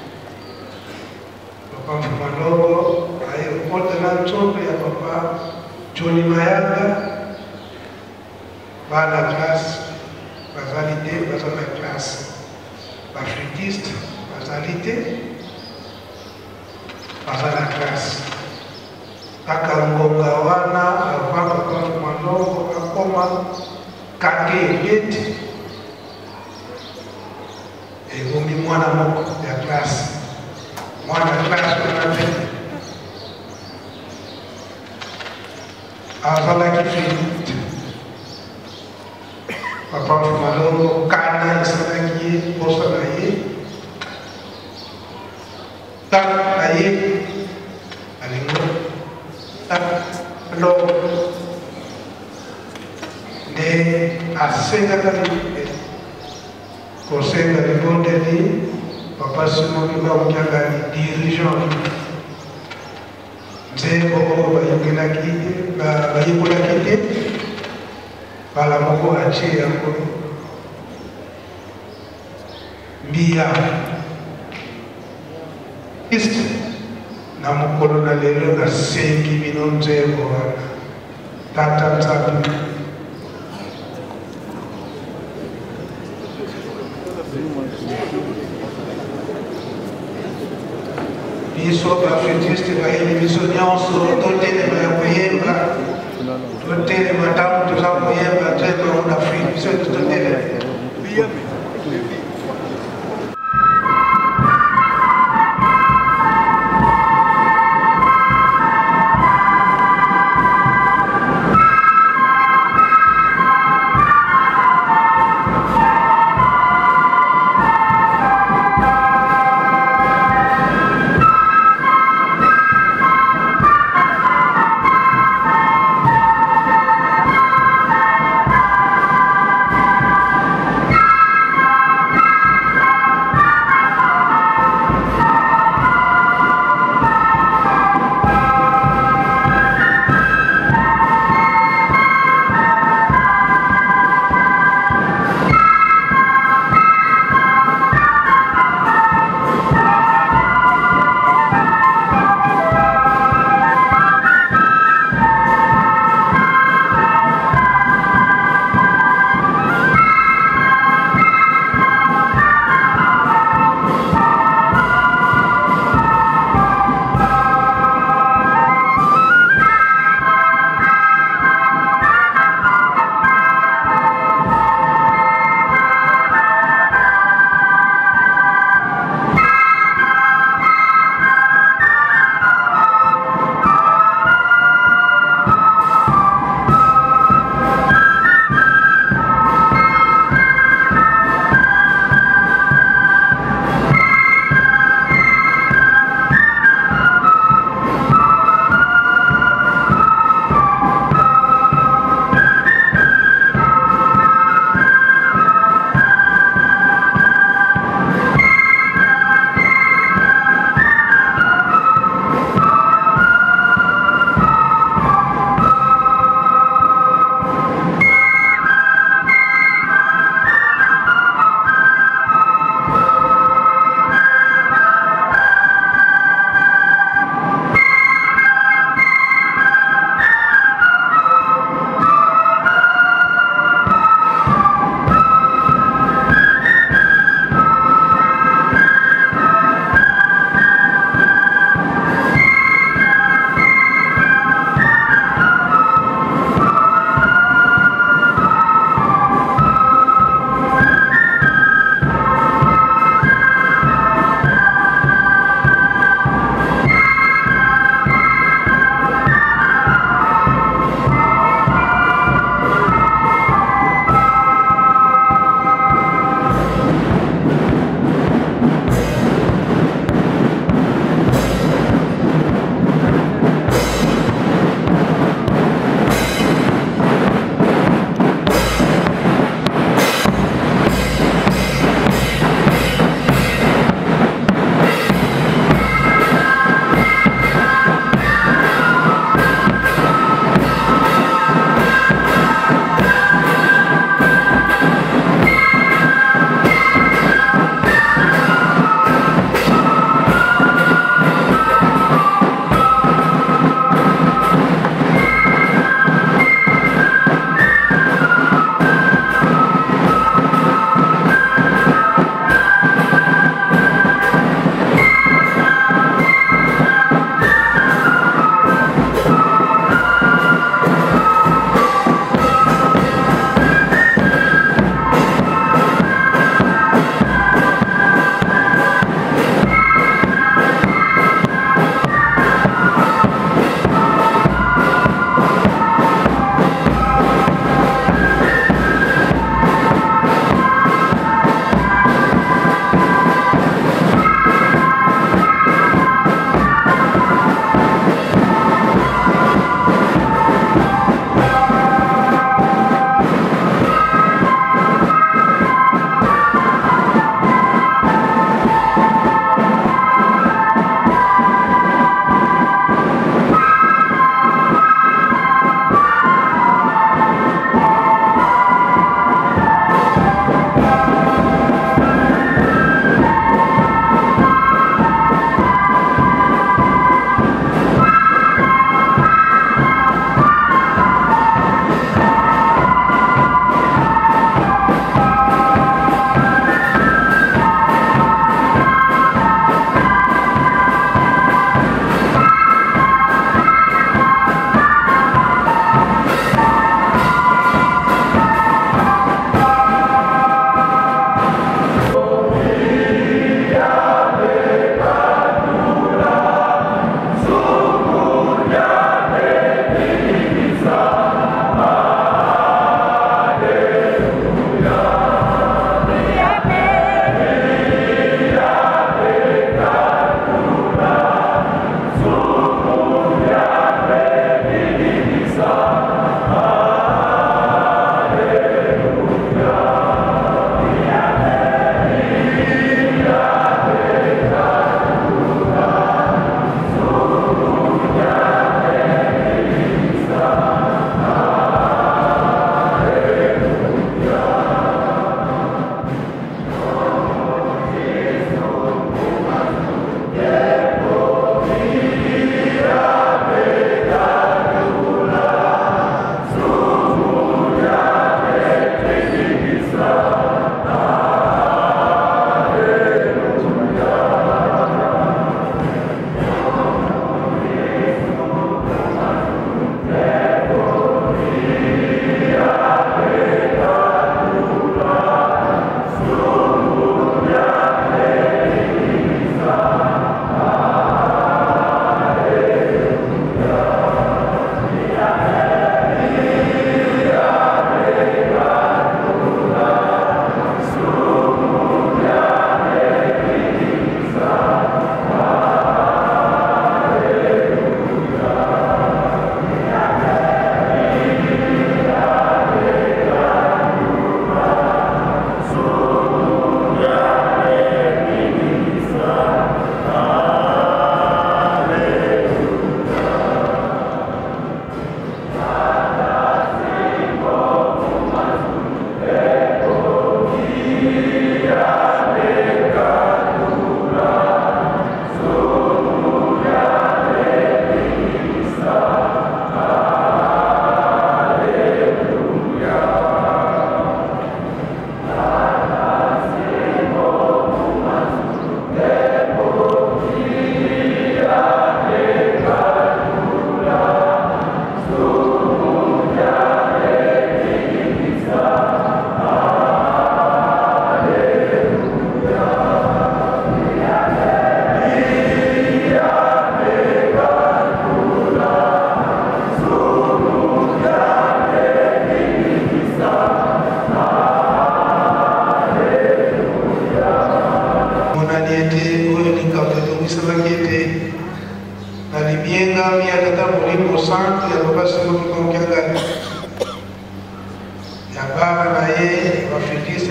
papa mfumalongo aye okotana nzoto ya papa Johnny Mayanga bana classe bazali te baza na classe bafritiste bazali te baza na classe kaka ngonga wana avant papa mfumalongo akoma kake ebeti ebombi mwana moko ya classe mwana classe wana te azalaki filite papa mfumalongo kana esalaki ye posa na ye tak na ye alingo tak loko nde asengaka kosenga libondeli papa simoki baokiaka ni dirigeant nzembo oyo bayekolaki te bala moko atie yango mbiya iste na mokolo na lelo nasengi bino nzembo wana tata nzambe biso bafetiste bayeli biso nyonso totelema ya koyemba totelema ntango toza koyemba nzembo yango na afrique biso totelema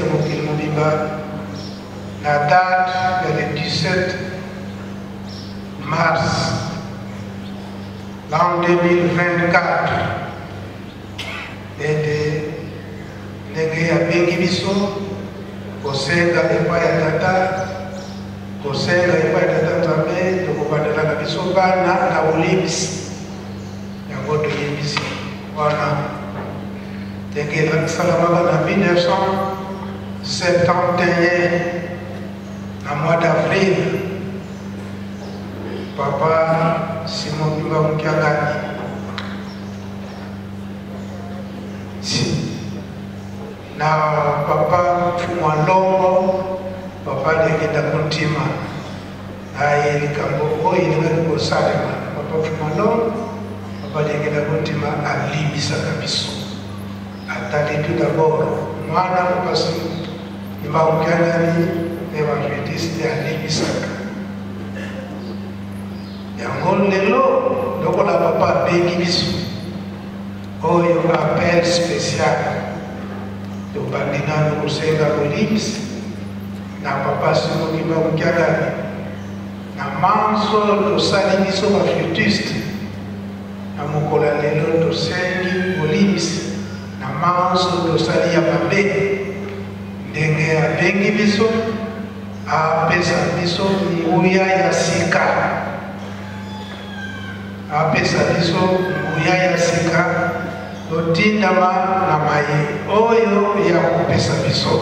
ya mokili mobimba la date le 17 mars l'an 2024 ete ndenge abengi biso kosenga epai ya tata kosenga epai ya tata nzambe tokobandelaka biso bana na bolimbisi yango toyebisi wana ndenge esalamaka na 1971 na mois d'avril papa Simon Bimba Mukiangani na papa Fumalongo papa ndekenda kuntima aye likambo oyo ndingati kosalema papa Fumalongo papa ndekenda kuntima alimbisaka biso atali tout d'abord mwana mopasi Bimba Mukiangani évangéliste alimbisaka yango lelo lokola papa abengi biso oyo appel spécial tobandi nano kosenga bolimbisi na papa Simon Bimba Mukiangani na manso tosali biso baflutiste na mokolo ya lelo tosengi bolimbisi na manso tosali ya mabe ndenge abengi biso apesa biso nguya ya sika apesa biso nguya ya sika totindama na maye oyo ya kopesa biso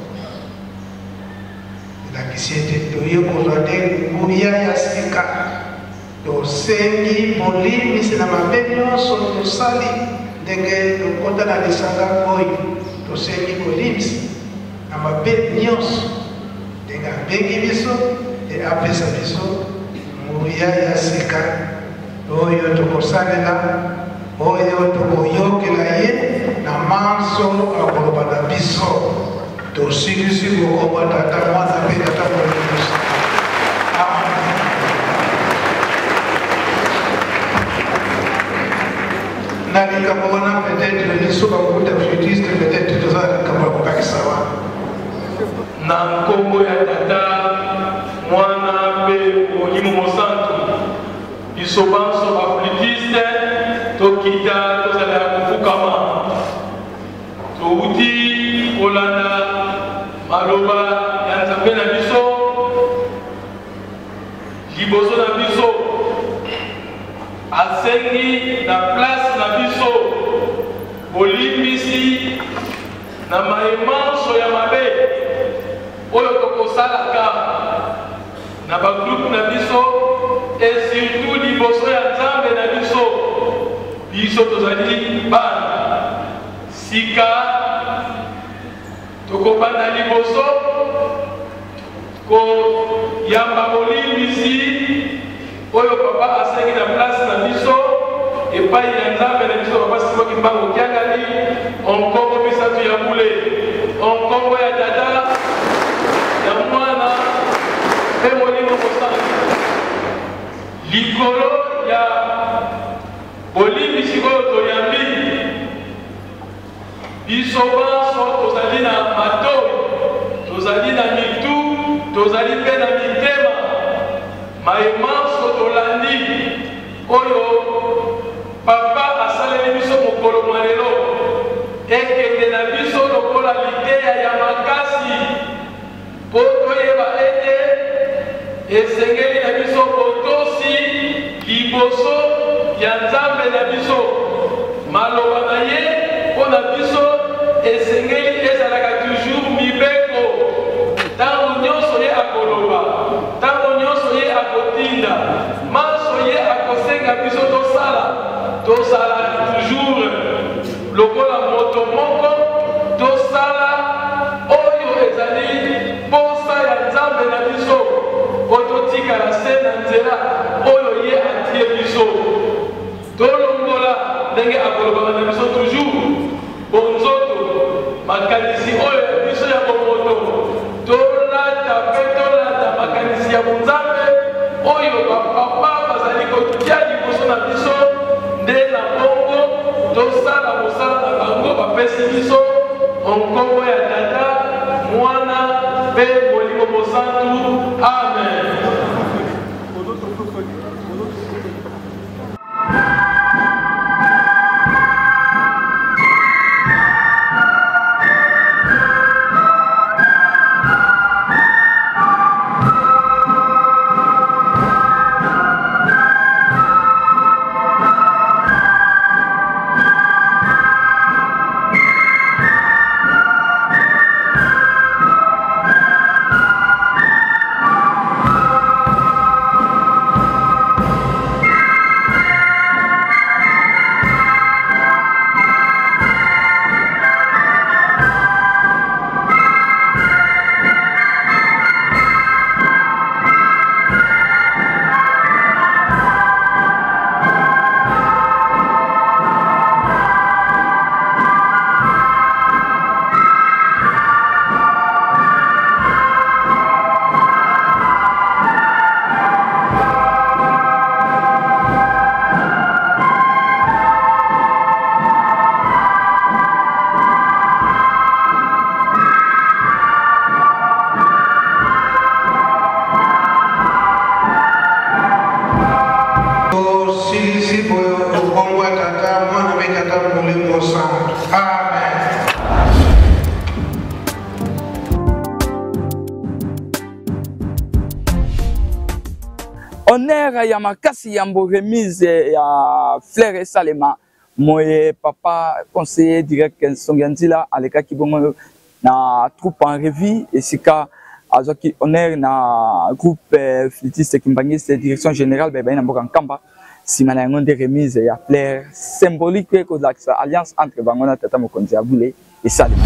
elakisi ete toyekozwa te nguya ya sika tosengi bolimbisi na mabe nyonso tosali ndenge tokota na lisanga oyo tosengi bolimbisi na mabe nyonso ndenge abengi biso e apesa biso nguya ya sika oyo tokosalela oyo tokoyokela ye na manso akoloba na biso tosilisi kokoba tata mwana mpe tata molimosi na likambo wana peut-être biso bakuta futiste peut-être toza likambo ya kokakisa wana na nkombo ya tata mwana mpe molimo mosantu biso banso baflutiste tokita tozala ya kofukama touti kolanda maloba ya nzambe na biso liboso na biso asengi na place na biso bolimbisi na mayemanso ya mabe oyo tokosalaka na bagroupe na biso et surtout liboso ya nzambe na biso biso tozali bana sika tokobanda liboso koyamba bolimbisi oyo papa asengi na place na biso epai ya nzambe na biso papa Simon Bimba Mukiangani onkombo misatu ya bule onkombo ya tata ya mwana mpe molimo mosantu likolo ya bolimbisi oyo toyambi biso banso tozali na matoi tozali na mitu tozali mpe na mitema mayemanso tolandi oyo papa asaleli biso mokolo mwa lelo ekende na biso lokola liteya ya makasi mpo toyeba ete esengeli na biso botosi liboso ya nzambe na biso maloba na ye mpo na biso esengeli ezalaka toujours mibeko ntango nyonso ye akoloba ntango nyonso ye akotinda manso ye akosenga biso tosala toujours lokola moto moko tosala oyo ezali posa ya nzambe na biso ototikala se na nzela oyo ye atie biso tolongola ndenge akolobaka na biso toujours bonzoto makanisi oyo ya biso ya bomoto tolata mpe tolata makanisi ya bonzambe oyo bapapa bazali kotia liboso na biso nde na bongo tosala mosala na bango bapesi biso onkombo ya tata Mwana pe Molimo Mosantu. Amen. Honneur ya makasi yambo remise ya Fleur Salema moye papa conseiller direct Songanzila aleka kibongo na troupe en revue esika azoki honneur na groupe flûtiste kimbangiste direction générale beba na mboka nkamba simana ngonde remise ya Fleur symbolique ko la alliance entre bangona tata mokonzi abule et Salema.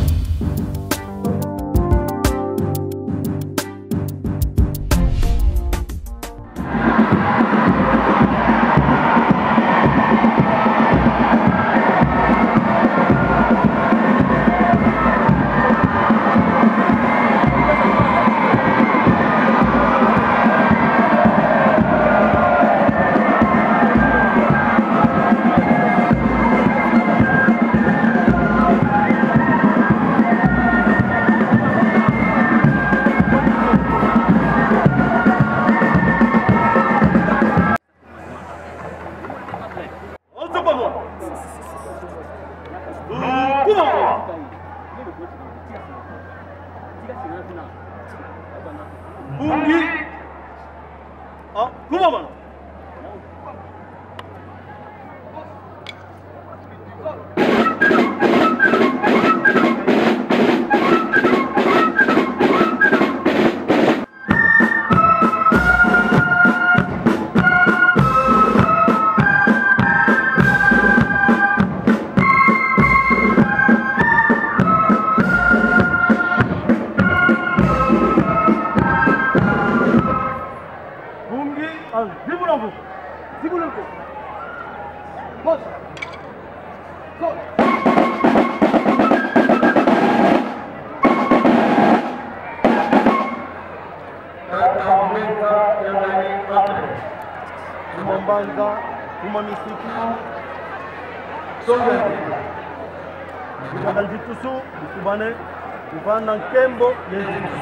Uvana nkembo yezusu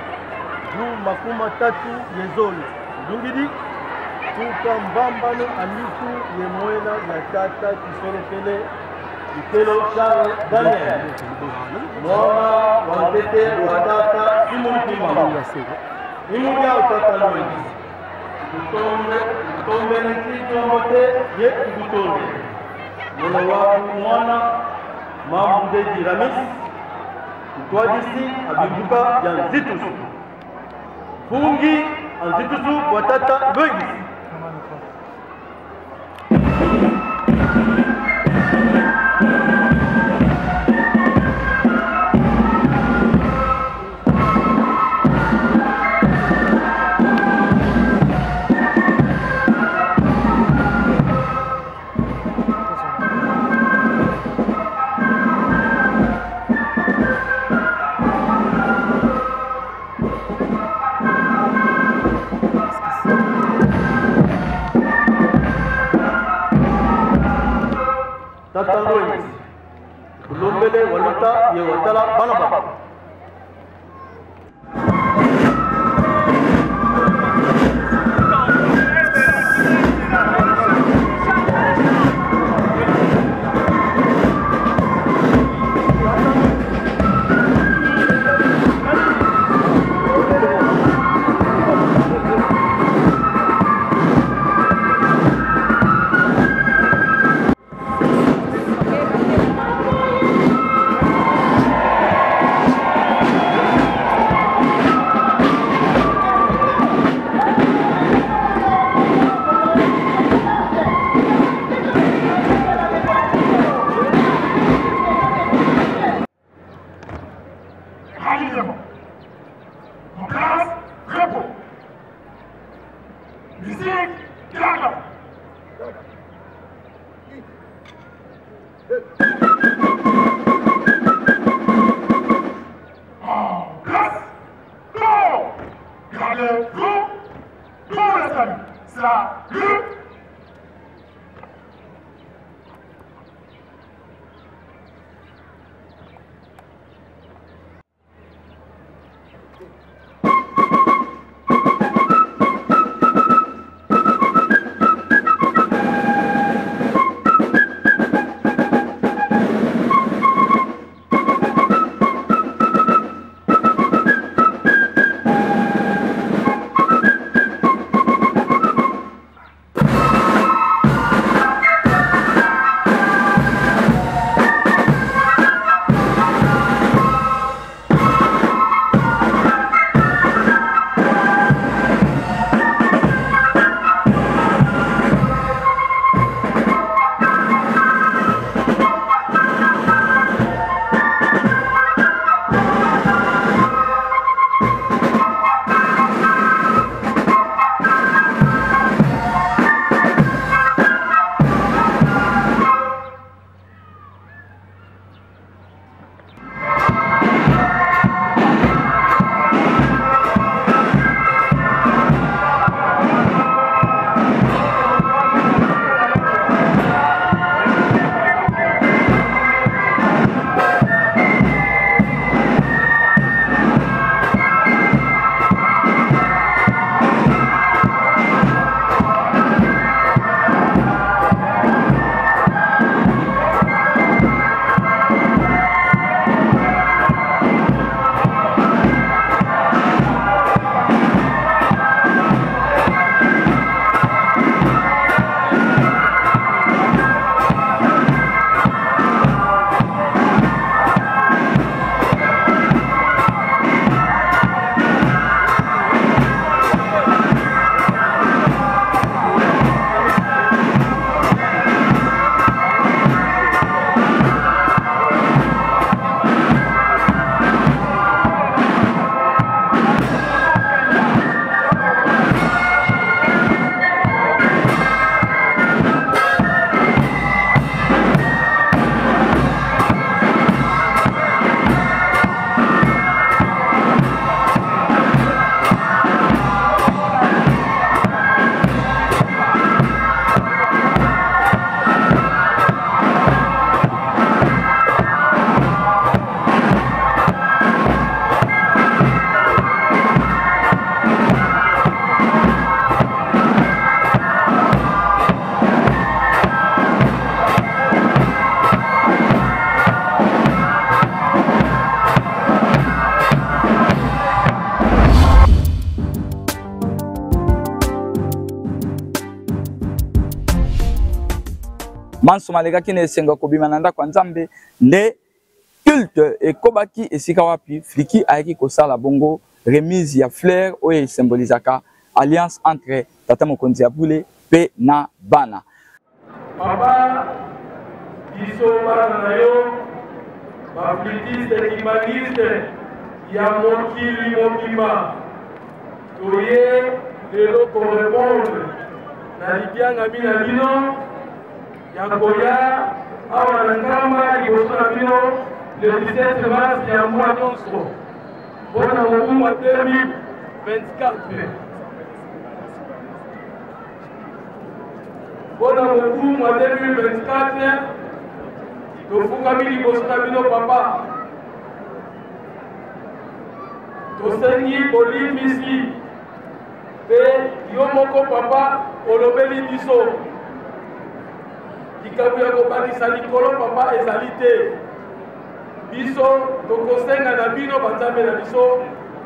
Ju makuma tatu yezolo Dungidi Tuka mbambano amitu yemwena ya tata kisolokele Ikelo Charles Daniel Mwana wantete watata Simon Kimamba Imudia utata Loïs Utombe nitiki wamote ye kukutonde Mwana waku mwana Mambude Jiramis Toi d'ici, Abimbuka, Yan Zitusu. Fungi, en Zitusu, Watata, Beugis. Tata Loïs, Lombele, Waluta, Yewatala, Banaba. mansoma lekaki na esenga kobima na ndako ya Nzambe nde culte ekobaki esika wapi Fliki ayaki kosala bongo remise ya fleur oyo esymbolisaka alliance entre tata mokonzi ya Bule pe na bana. Papa biso bana na yo baflitiste kimaniste ya mokili mobimba toye lelo korepondre na libianga mina bino ya koya awa na ngamba liboso na bino le 17 mars ya mwa nyonso mpona mokumu wa 2024 mpona mokumu wa 2024 tofukami liboso na bino papa tosengi bolimbisi mpe yo moko papa olobeli biso likambo ya kobakisa likolo papa ezali te biso tokosenga na bino banzambe na biso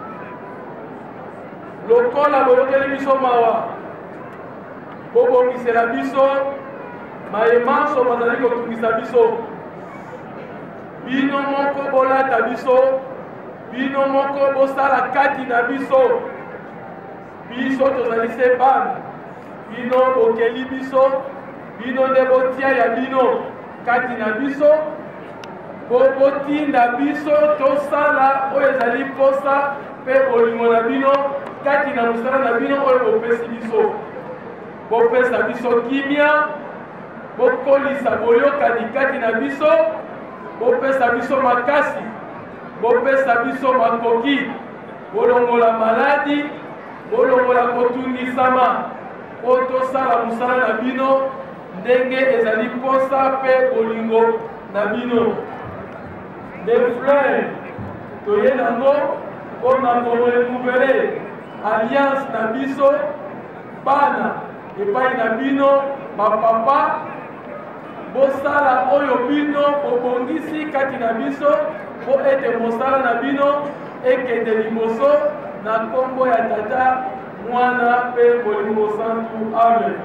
lokola boyokeli biso mawa bobongisela biso mayemanso bazali kotungisa biso bino moko bolata biso bino moko bosala kati na biso biso tozali se bana bino bokeli biso bino nde botia ya bino kati na biso botinda biso tosala oyo ezali posa mpe bolingo na bino kati na mosala na bino oyo bopesi biso bopesa biso kimia bokolisa boyokani kati na biso bopesa biso makasi bopesa biso makoki bolongola maladi bolongola kotungisama po tosala mosala na bino ndenge ezali posa mpe bolingo na bino de fleur toye nango mpona korenouveler alliance na biso bana epai na bino bapapa bosala oyo bino bobongisi kati na biso po ete mosala na bino ekende liboso na nkombo ya tata mwana mpe molimo santu amen.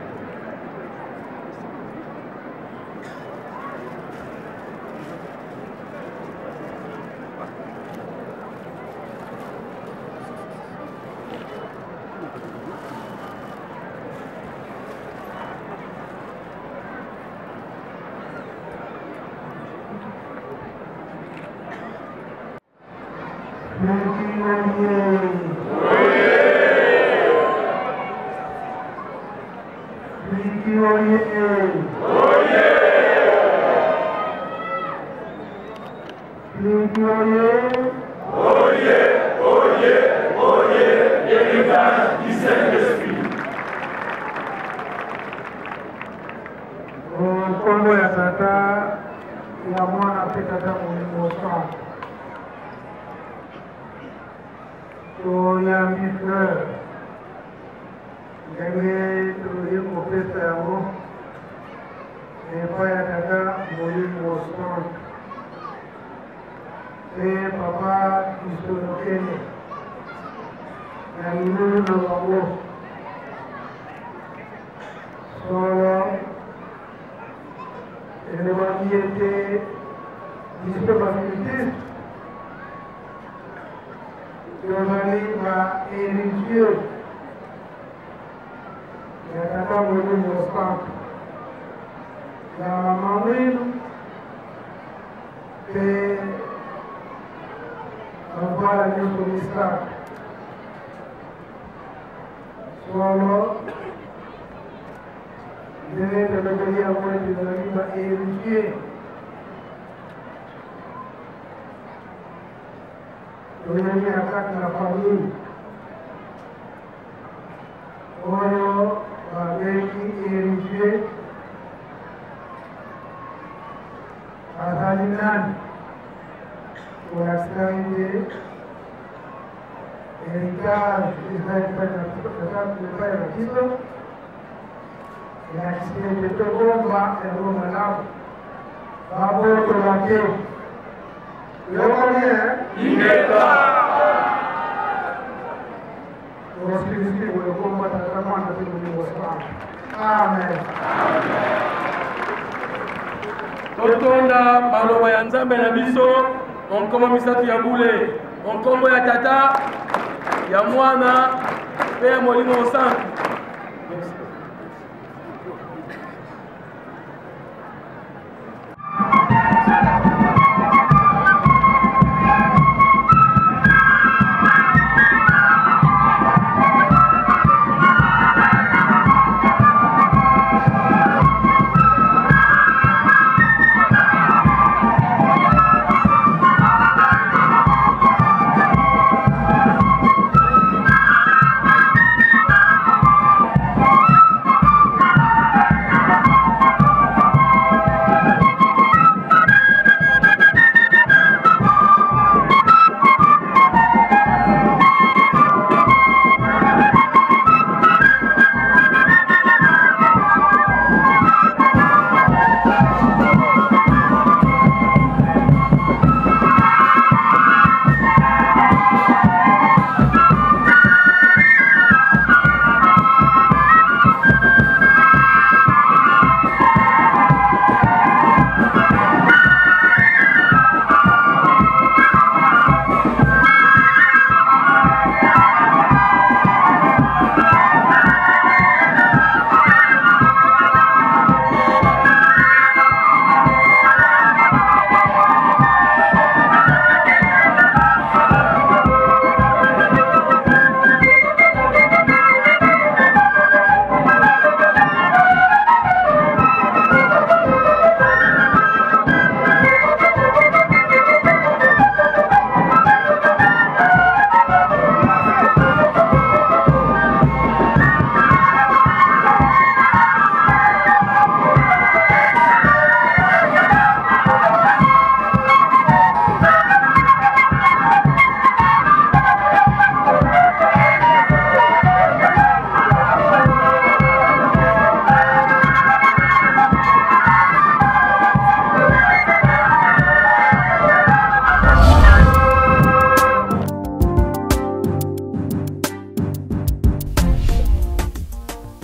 Kombo ya tata ya mwana pe tata molimo sana toyambi frere ndenge toye kopesa yango epai ya tata molimo sana pe papa isonokene na minunu na bango solo elebaki ete disponibilité tozali baéritier ya tata molimo centre ya mama winu mpe bavwala nyonso misaka solo ndenge tolobeli yango ete tozali baéritier toyeli na kati na famille oyo babengi héritier azali nani oyasikaki nde héritage ezali epai na biso elakisike tokomba yango malamu babotola te yokoni ingeta tosikisiki wekomba tata mwana te molimo sana amen. totonda maloba ya nzambe na biso onkombo misatu ya bule onkombo ya tata ya mwana mpe ya molimo santu.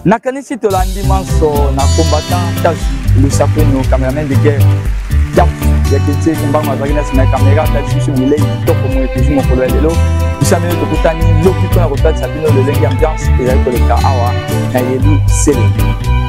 nakanisi tolandi manso na combattant tasu lusapeno cameraman de guerre ya kiti kumbango azalaki na nsima ya kamera tati biso bilei kitoko moye tuzu mokolo ya lelo bisamino tokutani loki mpona kotatisa bino lolenge ambiance ezali koleka awa na yelu sele